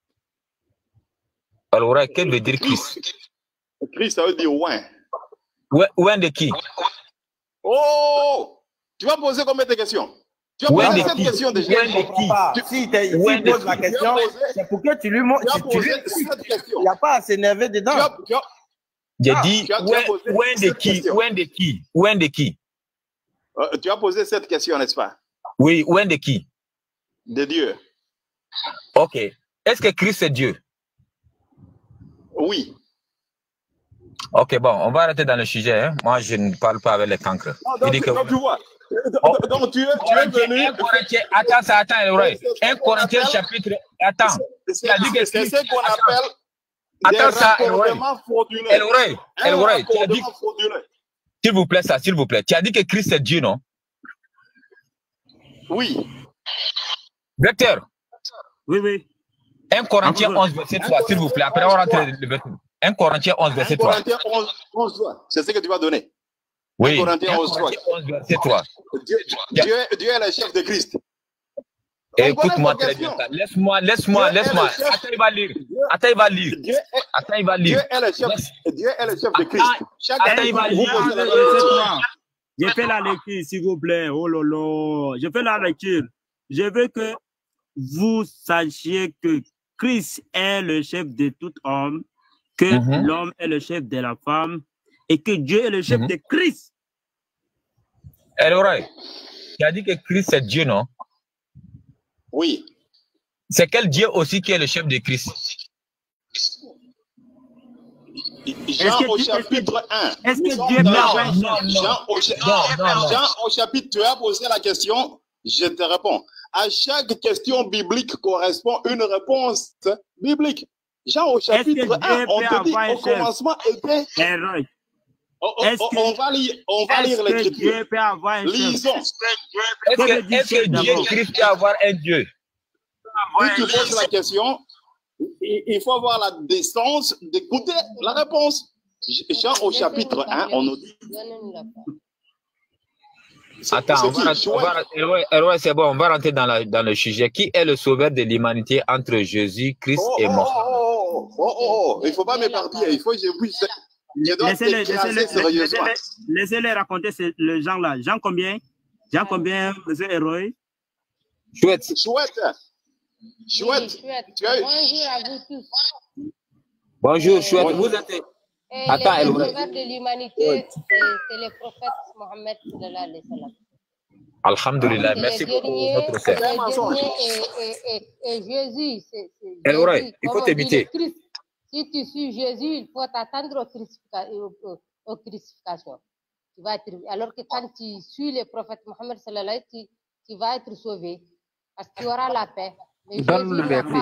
El Oray, que veut dire Christ? Christ, ça veut dire ouin. Ouin de qui? Oh! Tu vas poser combien de questions? Tu vas poser cette question déjà. Je ne comprends pas. Si tu poses la question, c'est pour que tu lui montres. Il n'y a pas à s'énerver dedans. J'ai dit, ouin de qui? Ouin de qui? Ouin de qui? Tu as posé cette question, n'est-ce pas? Oui, ouin de qui? De Dieu. Ok. Est-ce que Christ est Dieu? Oui. Ok, bon, on va arrêter dans le sujet. Hein. Moi, je ne parle pas avec les cancres. Non, donc, que... donc, tu vois. Oh. Donc, tu es, tu es venu. Un Corinthien, attends, ça, attends, Elroy. Un Corinthien chapitre. Attends. C'est ce qu'on appelle. Attends, ça, Elroy. Elroy, Elroy, tu as dit. S'il vous plaît, ça, s'il vous plaît. Tu as dit que Christ est Dieu, non? Oui. Docteur. Oui, oui. un Corinthiens onze, verset trois, s'il vous plaît. Après, on rentre dans le verset. un Corinthiens onze, verset trois. un Corinthiens onze, trois. C'est ce que tu vas donner. Oui. un Corinthiens onze, verset trois. Dieu, Dieu, Dieu est le chef de Christ. Écoute-moi très bien ça. Laisse-moi, laisse-moi, laisse-moi. Attends, il va lire. Attends, il va lire. Attends, il va lire. Dieu est le chef, Dieu est le chef de Christ. Attends, il va lire. Je fais la lecture, s'il vous plaît. Oh lolo. Je fais la lecture. Je veux que vous sachiez que Christ est le chef de tout homme, que mm-hmm. l'homme est le chef de la femme et que Dieu est le chef mm-hmm. de Christ. Alors, tu as dit que Christ est Dieu, non? Oui. C'est quel Dieu aussi qui est le chef de Christ? Jean au chapitre un. Est-ce que Dieu non, non, non, Jean, au, non, non, Jean au chapitre, tu as posé la question, je te réponds. À chaque question biblique correspond une réponse biblique. Jean au chapitre un, on te dit au commencement était... On, on, on, on va lire, on va lire l'écriture. Lisons. Est-ce que, est que Dieu Christ peut avoir un Dieu? Si tu poses la question, il faut avoir la décence d'écouter la réponse. Jean au chapitre un, on nous dit... Attends, on va, on va, on va, c'est bon, on va rentrer dans, la, dans le sujet. Qui est le sauveur de l'humanité entre Jésus, Christ oh, et oh, Mohammed? Oh, oh, oh, oh, il ne faut pas m'éparpiller, il faut que je puisse... Je dois laissez-les laissez laissez laissez raconter le Jean-là. Jean combien? Jean combien, monsieur Héroï? Chouette. Chouette. Chouette. Tu as... Bonjour à vous tous. Bonjour, et Chouette. Vous êtes... Et Attends, les sauveurs de l'humanité, c'est le prophète Mohammed sallallahu alayhi wa sallam. Alhamdulillah, merci beaucoup, notre frère. Et, et, et Jésus, c'est Jésus. Il faut t'éviter. Si tu suis Jésus, il faut t'attendre aux, crucifica aux, aux crucifications. Tu vas être... Alors que quand tu suis le prophète Mohammed sallallahu alayhi wa sallam, tu, tu vas être sauvé. Parce que tu auras la paix. Donne le verset.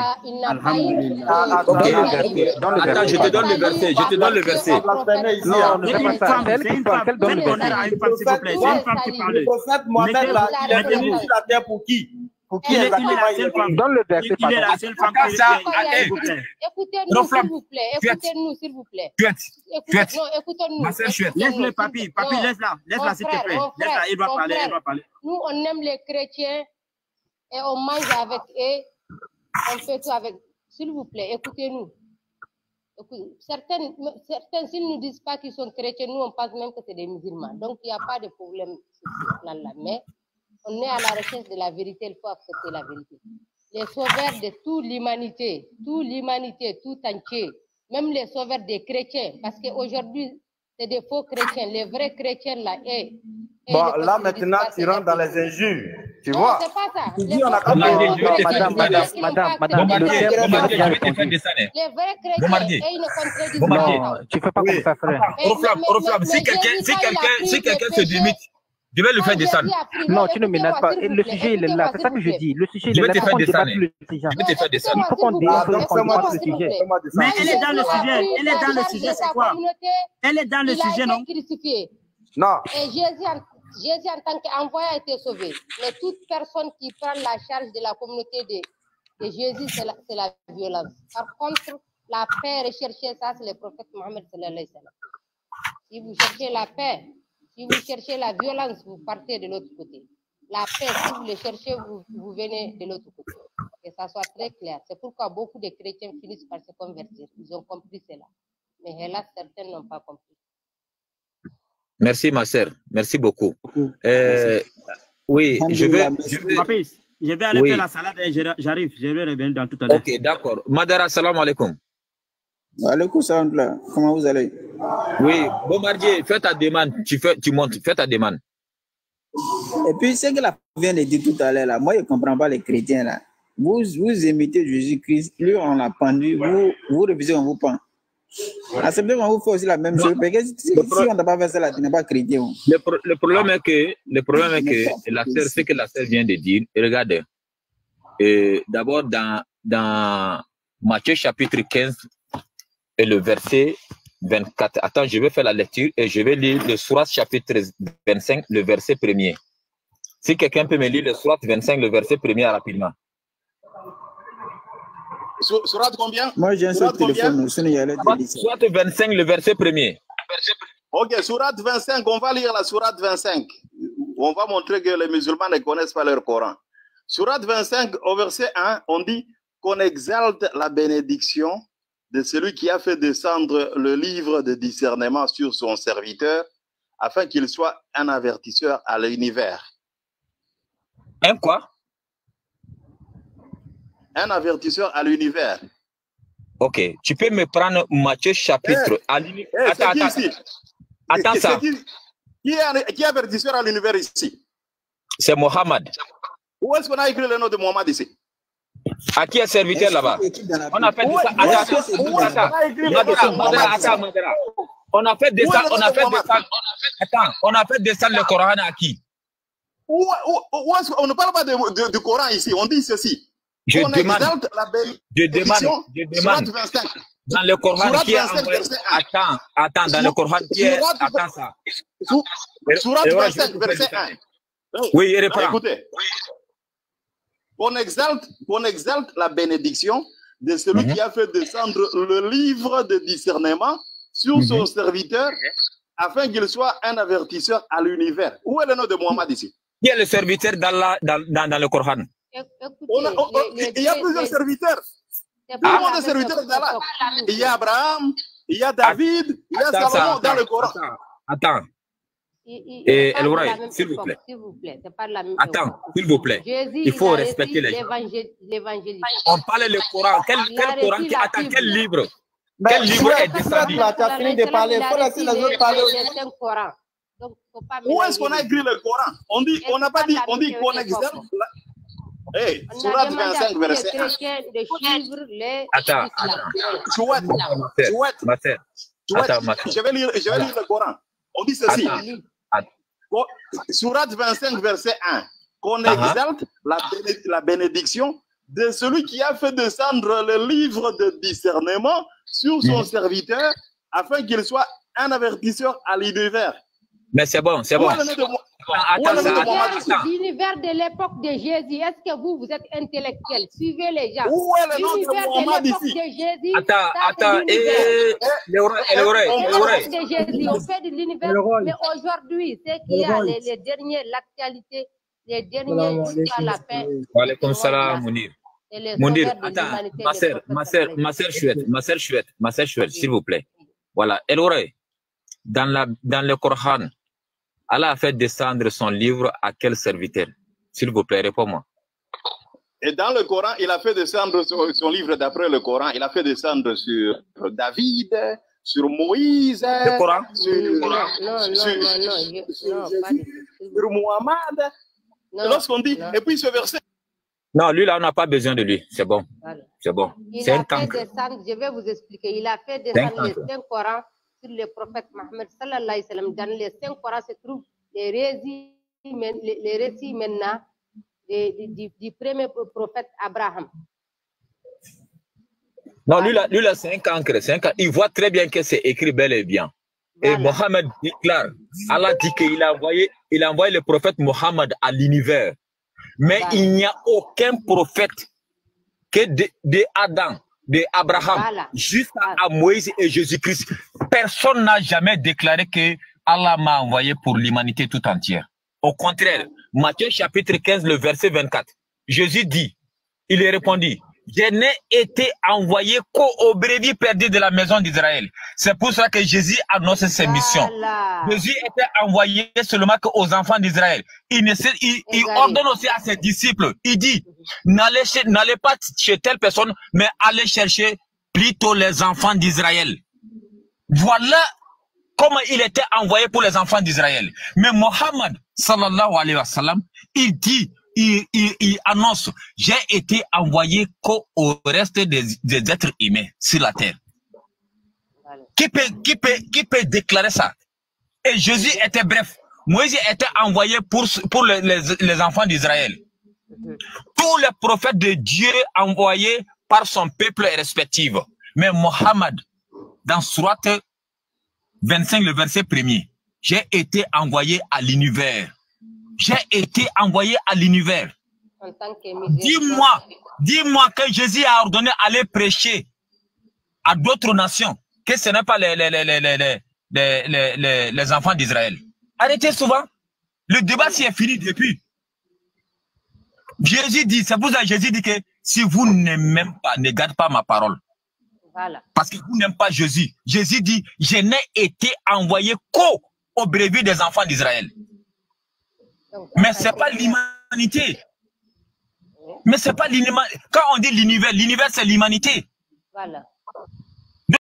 Attends, je te donne le verset. Je te donne le verset. Non, ne fais pas ça. C'est une femme. Donne le verset. C'est une femme qui parle. Le prophète Mohamed, là, il est venu sur la terre pour qui? Pour qui exactement il est venu? Donne le verset. Il est la seule femme qui est. Écoutez-nous, s'il vous plaît. Écoutez-nous, s'il vous plaît. Écoutez-nous. Laisse-le, papi. Papi, laisse-la. Laisse-la, s'il te plaît. Laisse-la. Il doit parler. Il doit parler. Nous, on aime les chrétiens et on mange avec eux. On fait tout avec. S'il vous plaît, écoutez-nous. Écoutez, certains, certains s'ils ne nous disent pas qu'ils sont chrétiens, nous, on pense même que c'est des musulmans. Donc, il n'y a pas de problème sur ce plan-là. Mais on est à la recherche de la vérité, il faut accepter la vérité. Les sauveurs de toute l'humanité, toute l'humanité, tout entier, même les sauveurs des chrétiens, parce qu'aujourd'hui, c'est des faux chrétiens. Les vrais chrétiens, là, et, et bon, là, maintenant, tu rentres dans les injures. Tu vois? C'est pas ça. Tu Les dis, on a vrais pas Non, de- madame, madame, madame, madame, le Bombardier, terme que Bombardier, Marie a je vais te faire répondu. descendre. Les vrais chrétiens, Bombardier. et ils ne contredisent Bombardier. pas. Non, tu fais pas Oui. comme ça, frère. Mais- Oroflamme, mais- Oroflamme, mais- si mais quelqu'un Jésus, si quand il a quelqu'un pris si les quelqu'un se péchés, limite, je vais le quand faire descendre. Jésus a pris- Non, tu ne écoutez-moi, menaces pas. s'il vous Le plaît, sujet, il est là. écoutez-moi, C'est s'il ça vous que je plaît. dis. Le sujet, Je il est vais là. te Il faut faire qu'on débatte descendre. sur le sujet. Je vais te faire descendre. Il faut qu'on dé- Ah, qu'on- donc, qu'on fais-moi débatte sur le descendre, sujet. fais-moi descendre. Mais elle est dans le Jésus a sujet. pris Elle est dans le la charge sujet, de c'est sa quoi? communauté. Elle est dans le Il a sujet, été non? crucifié. Non. Et Jésus en, Jésus, en tant qu'envoyé, a été sauvé. Mais toute personne qui prend la charge de la communauté de, de Jésus, c'est la, c'est la violence. Par contre, la paix, rechercher ça, c'est le prophète Mohammed sallallahu alayhi wa sallam. Si vous cherchez la paix, si vous cherchez la violence, vous partez de l'autre côté. La paix, si vous le cherchez, vous, vous venez de l'autre côté. Que ça soit très clair. C'est pourquoi beaucoup de chrétiens finissent par se convertir. Ils ont compris cela. Mais hélas, certains n'ont pas compris. Merci, ma sœur. Merci beaucoup. Euh, oui, je vais. Je vais, Papis, je vais aller Oui. faire la salade et je- j'arrive. Je vais revenir dans tout à l'heure. Ok, d'accord. Madara, salam alaikum. Alaikum salam là. Comment vous allez? Oui, Bombardier, fais ta demande. Tu, fais, tu montes, fais ta demande. Et puis, ce que la vient de dire tout à l'heure, là, moi, je ne comprends pas les chrétiens. Là. Vous, vous imitez Jésus-Christ, lui, on l'a pendu, vous, vous refusez, on vous pend. Acceptez, on vous fait aussi la même chose. Parce que si, si on n'a pas fait ça, là, tu n'es pas chrétien. Le, pro, le problème est que, le problème est que la sœur, ce que la sœur vient de dire, et regardez, euh, d'abord dans, dans Matthieu chapitre quinze et le verset vingt-quatre. Attends, je vais faire la lecture et je vais lire le Surat chapitre vingt-cinq, le verset premier. Si quelqu'un peut me lire le Surat vingt-cinq, le verset premier rapidement. Surat combien? Moi, j'ai un seul téléphone. Surat vingt-cinq, le verset premier. Ok, Surat vingt-cinq, on va lire la Surat vingt-cinq. On va montrer que les musulmans ne connaissent pas leur Coran. Surat vingt-cinq, au verset un, on dit qu'on exalte la bénédiction de celui qui a fait descendre le livre de discernement sur son serviteur, afin qu'il soit un avertisseur à l'univers. Un quoi? Un avertisseur à l'univers. Ok, tu peux me prendre Matthieu chapitre. Eh, à eh, attends, qui attends, ici? attends C'est ça. Qui, qui, est, qui est avertisseur à l'univers ici? C'est Mohammed. Où est-ce qu'on a écrit le nom de Mohammed ici? À qui est serviteur là-bas? On a fait des ça. Attends, attends, attends. On a fait descendre, on a fait descendre. Attends, on a fait descendre le Coran à qui? Où, où, où est-ce qu'on ne parle pas de, de, du Coran ici? On dit ceci. Je on demande, la je demande, je demande. Dans le Coran qui est envoyé. Attends, attends, dans le Coran qui est. Attends ça. Surat vingt-cinq, verset un. Oui, il reprend. Écoutez. On exalte, on exalte la bénédiction de celui mm-hmm. qui a fait descendre le livre de discernement sur mm-hmm. son serviteur afin qu'il soit un avertisseur à l'univers. Où est le nom de Mohammed ici? Qui est le serviteur dans, la, dans, dans, dans le Coran? On a, on, on, il y a plusieurs serviteurs. Tout le monde est serviteur d'Allah. Il y a Abraham, il y a David, il y a attends, Salomon attends, dans le Coran. Attends. attends. Et Elroy, s'il vous plaît. Attends, s'il vous plaît. Il faut respecter les gens. On parle le Coran. Quel, quel Coran qui attend quel livre? Mais quel livre est descendu? Tu as fini de parler. Il faut laisser les autres parler. Où est-ce qu'on a écrit le Coran? On dit, on n'a pas dit, on dit qu'on exalte. Hey, Surat vingt-cinq, verset un. Attends, Chouette, chouette, attends, ma je vais lire, je vais lire le Coran. On dit ceci. Surat vingt-cinq, verset un. Qu'on exalte la, béné la bénédiction de celui qui a fait descendre le livre de discernement sur son serviteur afin qu'il soit un avertisseur à l'univers. Mais c'est bon, c'est bon. Attends, l'univers de l'époque de Jésus, est-ce que vous, vous êtes intellectuel? Suivez les gens. Où est le nom de Mohammed ici? De Jésus, attends, attends, et l'oreille, de Jésus, on fait de l'univers, mais aujourd'hui, c'est qu'il y a les, les derniers, l'actualité, les derniers, à la paix. Wa alaykoum salam, Mounir. Mounir, attends, ma sœur, ma sœur, ma sœur chouette, ma sœur chouette, ma sœur chouette, s'il vous plaît. Voilà, l'oreille. Dans, la, dans le Coran, Allah a fait descendre son livre à quel serviteur? S'il vous plaît, réponds-moi. Et dans le Coran, il a fait descendre son, son livre d'après le Coran, il a fait descendre sur David, sur Moïse, le Coran? sur, non, non, sur, non, non, non, sur, sur, sur Mohammed. Lorsqu'on dit, non. Et puis ce verset. Non, lui là, on n'a pas besoin de lui. C'est bon. Voilà. C'est bon. Il a fait descendre, je vais vous expliquer, il a fait descendre les cinq Corans sur le prophète Mohammed sallallahu alayhi wa sallam. Dans les cinq Corans se trouvent les récits, les, les récits maintenant du, du, du premier prophète Abraham. Non, lui là, lui là c'est un cancre. Il voit très bien que c'est écrit bel et bien. Voilà. Et Mohammed déclare, Allah dit qu'il a envoyé, il a envoyé le prophète Mohammed à l'univers. Mais voilà. Il n'y a aucun prophète que de, de Adam, de Abraham, voilà. Jusqu'à voilà. Moïse et Jésus-Christ. Personne n'a jamais déclaré que Allah m'a envoyé pour l'humanité tout entière. Au contraire, Matthieu chapitre quinze, le verset vingt-quatre, Jésus dit, il est répondu, je n'ai été envoyé qu'aux brebis perdues de la maison d'Israël. C'est pour cela que Jésus annonce ses voilà. missions. Jésus était envoyé seulement aux enfants d'Israël. Il, il, il ordonne aussi à ses disciples. Il dit, n'allez pas chez telle personne, mais allez chercher plutôt les enfants d'Israël. Voilà comment il était envoyé pour les enfants d'Israël. Mais Mohammed, sallallahu alayhi wa sallam, il dit, Il, il, il annonce, j'ai été envoyé qu'au reste des, des êtres humains sur la terre. Voilà. Qui peut, qui peut, qui peut déclarer ça? Et Jésus était bref. Moïse était envoyé pour, pour les, les, les enfants d'Israël. Mm-hmm. Tous les prophètes de Dieu envoyés par son peuple respectif. Mais Mohammed, dans Sourate vingt-cinq, le verset premier, j'ai été envoyé à l'univers. J'ai été envoyé à l'univers. Dis-moi, dis-moi que Jésus a ordonné d'aller prêcher à d'autres nations, que ce n'est pas les, les, les, les, les, les, les, les, les enfants d'Israël. Arrêtez souvent. Le débat s'y est fini depuis. Jésus dit, c'est pour ça que Jésus dit que si vous n'aimez pas, ne gardez pas ma parole. Voilà. Parce que vous n'aimez pas Jésus. Jésus dit, je n'ai été envoyé qu'aux brebis des enfants d'Israël. Mais c'est pas l'humanité. Mais c'est pas l'humanité. Quand on dit l'univers, l'univers c'est l'humanité. Voilà.